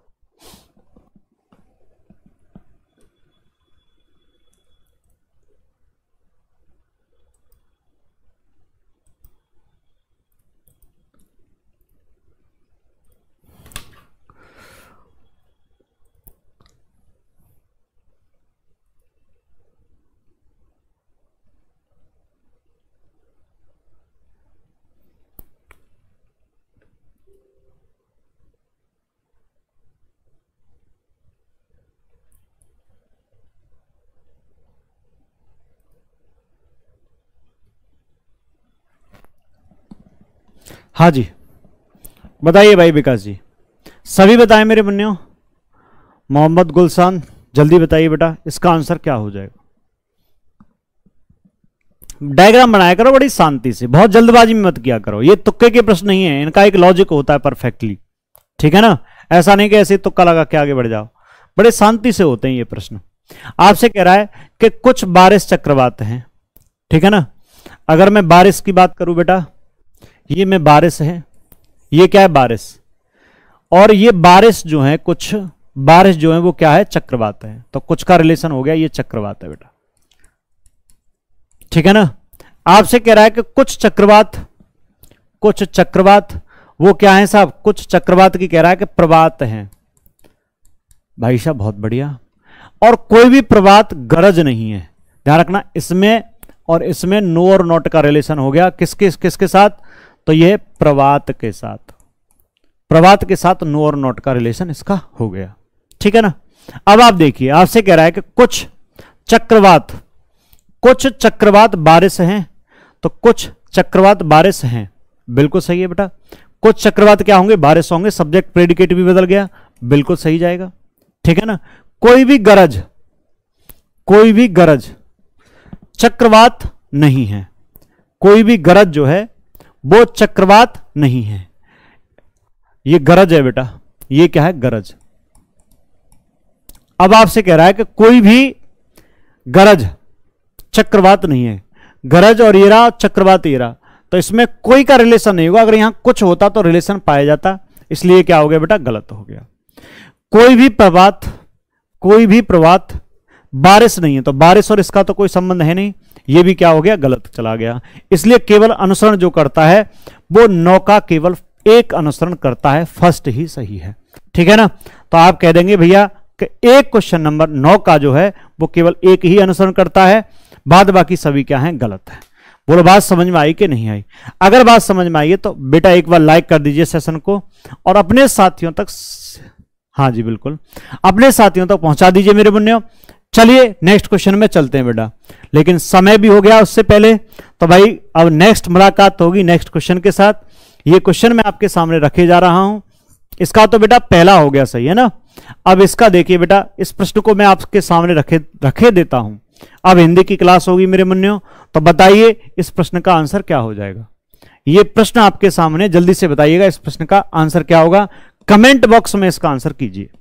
Speaker 1: हाँ जी बताइए भाई विकास जी, सभी बताएं मेरे मुन्नियों। मोहम्मद गुलशान जल्दी बताइए बेटा इसका आंसर क्या हो जाएगा। डायग्राम बनाया करो बड़ी शांति से, बहुत जल्दबाजी में मत किया करो। ये तुक्के के प्रश्न नहीं है, इनका एक लॉजिक होता है परफेक्टली, ठीक है ना। ऐसा नहीं कि ऐसे तुक्का लगा के आगे बढ़ जाओ, बड़े शांति से होते हैं ये प्रश्न। आपसे कह रहा है कि कुछ बारिश चक्रवात हैं, ठीक है ना। अगर मैं बारिश की बात करूं बेटा, ये में बारिश है, ये क्या है बारिश, और ये बारिश जो है, कुछ बारिश जो है वो क्या है चक्रवात है। तो कुछ का रिलेशन हो गया, ये चक्रवात है बेटा, ठीक है ना। आपसे कह रहा है कि कुछ चक्रवात, कुछ चक्रवात वो क्या है साहब, कुछ चक्रवात की कह रहा है कि प्रवात हैं। भाई साहब बहुत बढ़िया। और कोई भी प्रवात गरज नहीं है। ध्यान रखना, इसमें और इसमें नो और नॉट का रिलेशन हो गया, किसके किसके साथ, तो यह प्रवात के साथ, प्रवात के साथ नो और नॉट का रिलेशन इसका हो गया, ठीक है ना। अब आप देखिए, आपसे कह रहा है कि कुछ चक्रवात, कुछ चक्रवात बारिश हैं, तो कुछ चक्रवात बारिश हैं, बिल्कुल सही है बेटा। कुछ चक्रवात क्या होंगे, बारिश होंगे। सब्जेक्ट प्रेडिकेट भी बदल गया, बिल्कुल सही जाएगा, ठीक है ना। कोई भी गरज, कोई भी गरज चक्रवात नहीं है, कोई भी गरज जो है वो चक्रवात नहीं है। ये गरज है बेटा, ये क्या है गरज। अब आपसे कह रहा है कि कोई भी गरज चक्रवात नहीं है। गरज और ये रहा, चक्रवात ये रहा, तो इसमें कोई का रिलेशन नहीं होगा। अगर यहां कुछ होता तो रिलेशन पाया जाता, इसलिए क्या हो गया बेटा, गलत हो गया। कोई भी प्रवात, कोई भी प्रवात बारिश नहीं है, तो बारिश और इसका तो कोई संबंध है नहीं, ये भी क्या हो गया, गलत चला गया। इसलिए केवल अनुसरण जो करता है वो नौ का केवल एक अनुसरण करता है, फर्स्ट ही सही है, ठीक है ना। तो आप कह देंगे भैया कि एक क्वेश्चन नंबर नौ का जो है वो केवल एक ही अनुसरण करता है, बाद बाकी सभी क्या है, गलत है। बोलो बात समझ में आई कि नहीं आई। अगर बात समझ में आई है तो बेटा एक बार लाइक कर दीजिए सेशन को, और अपने साथियों तक, हाँ जी बिल्कुल, अपने साथियों तक पहुंचा दीजिए मेरे मुन्नियों। चलिए नेक्स्ट क्वेश्चन में चलते हैं बेटा, लेकिन समय भी हो गया उससे पहले, तो भाई अब नेक्स्ट मुलाकात होगी नेक्स्ट क्वेश्चन के साथ। ये क्वेश्चन मैं आपके सामने रखे जा रहा हूं, इसका तो बेटा पहला हो गया, सही है ना। अब इसका देखिए बेटा, इस प्रश्न को मैं आपके सामने रखे रखे देता हूं। अब हिंदी की क्लास होगी मेरे मुन्नियों, तो बताइए इस प्रश्न का आंसर क्या हो जाएगा। ये प्रश्न आपके सामने, जल्दी से बताइएगा इस प्रश्न का आंसर क्या होगा। कमेंट बॉक्स में इसका आंसर कीजिए।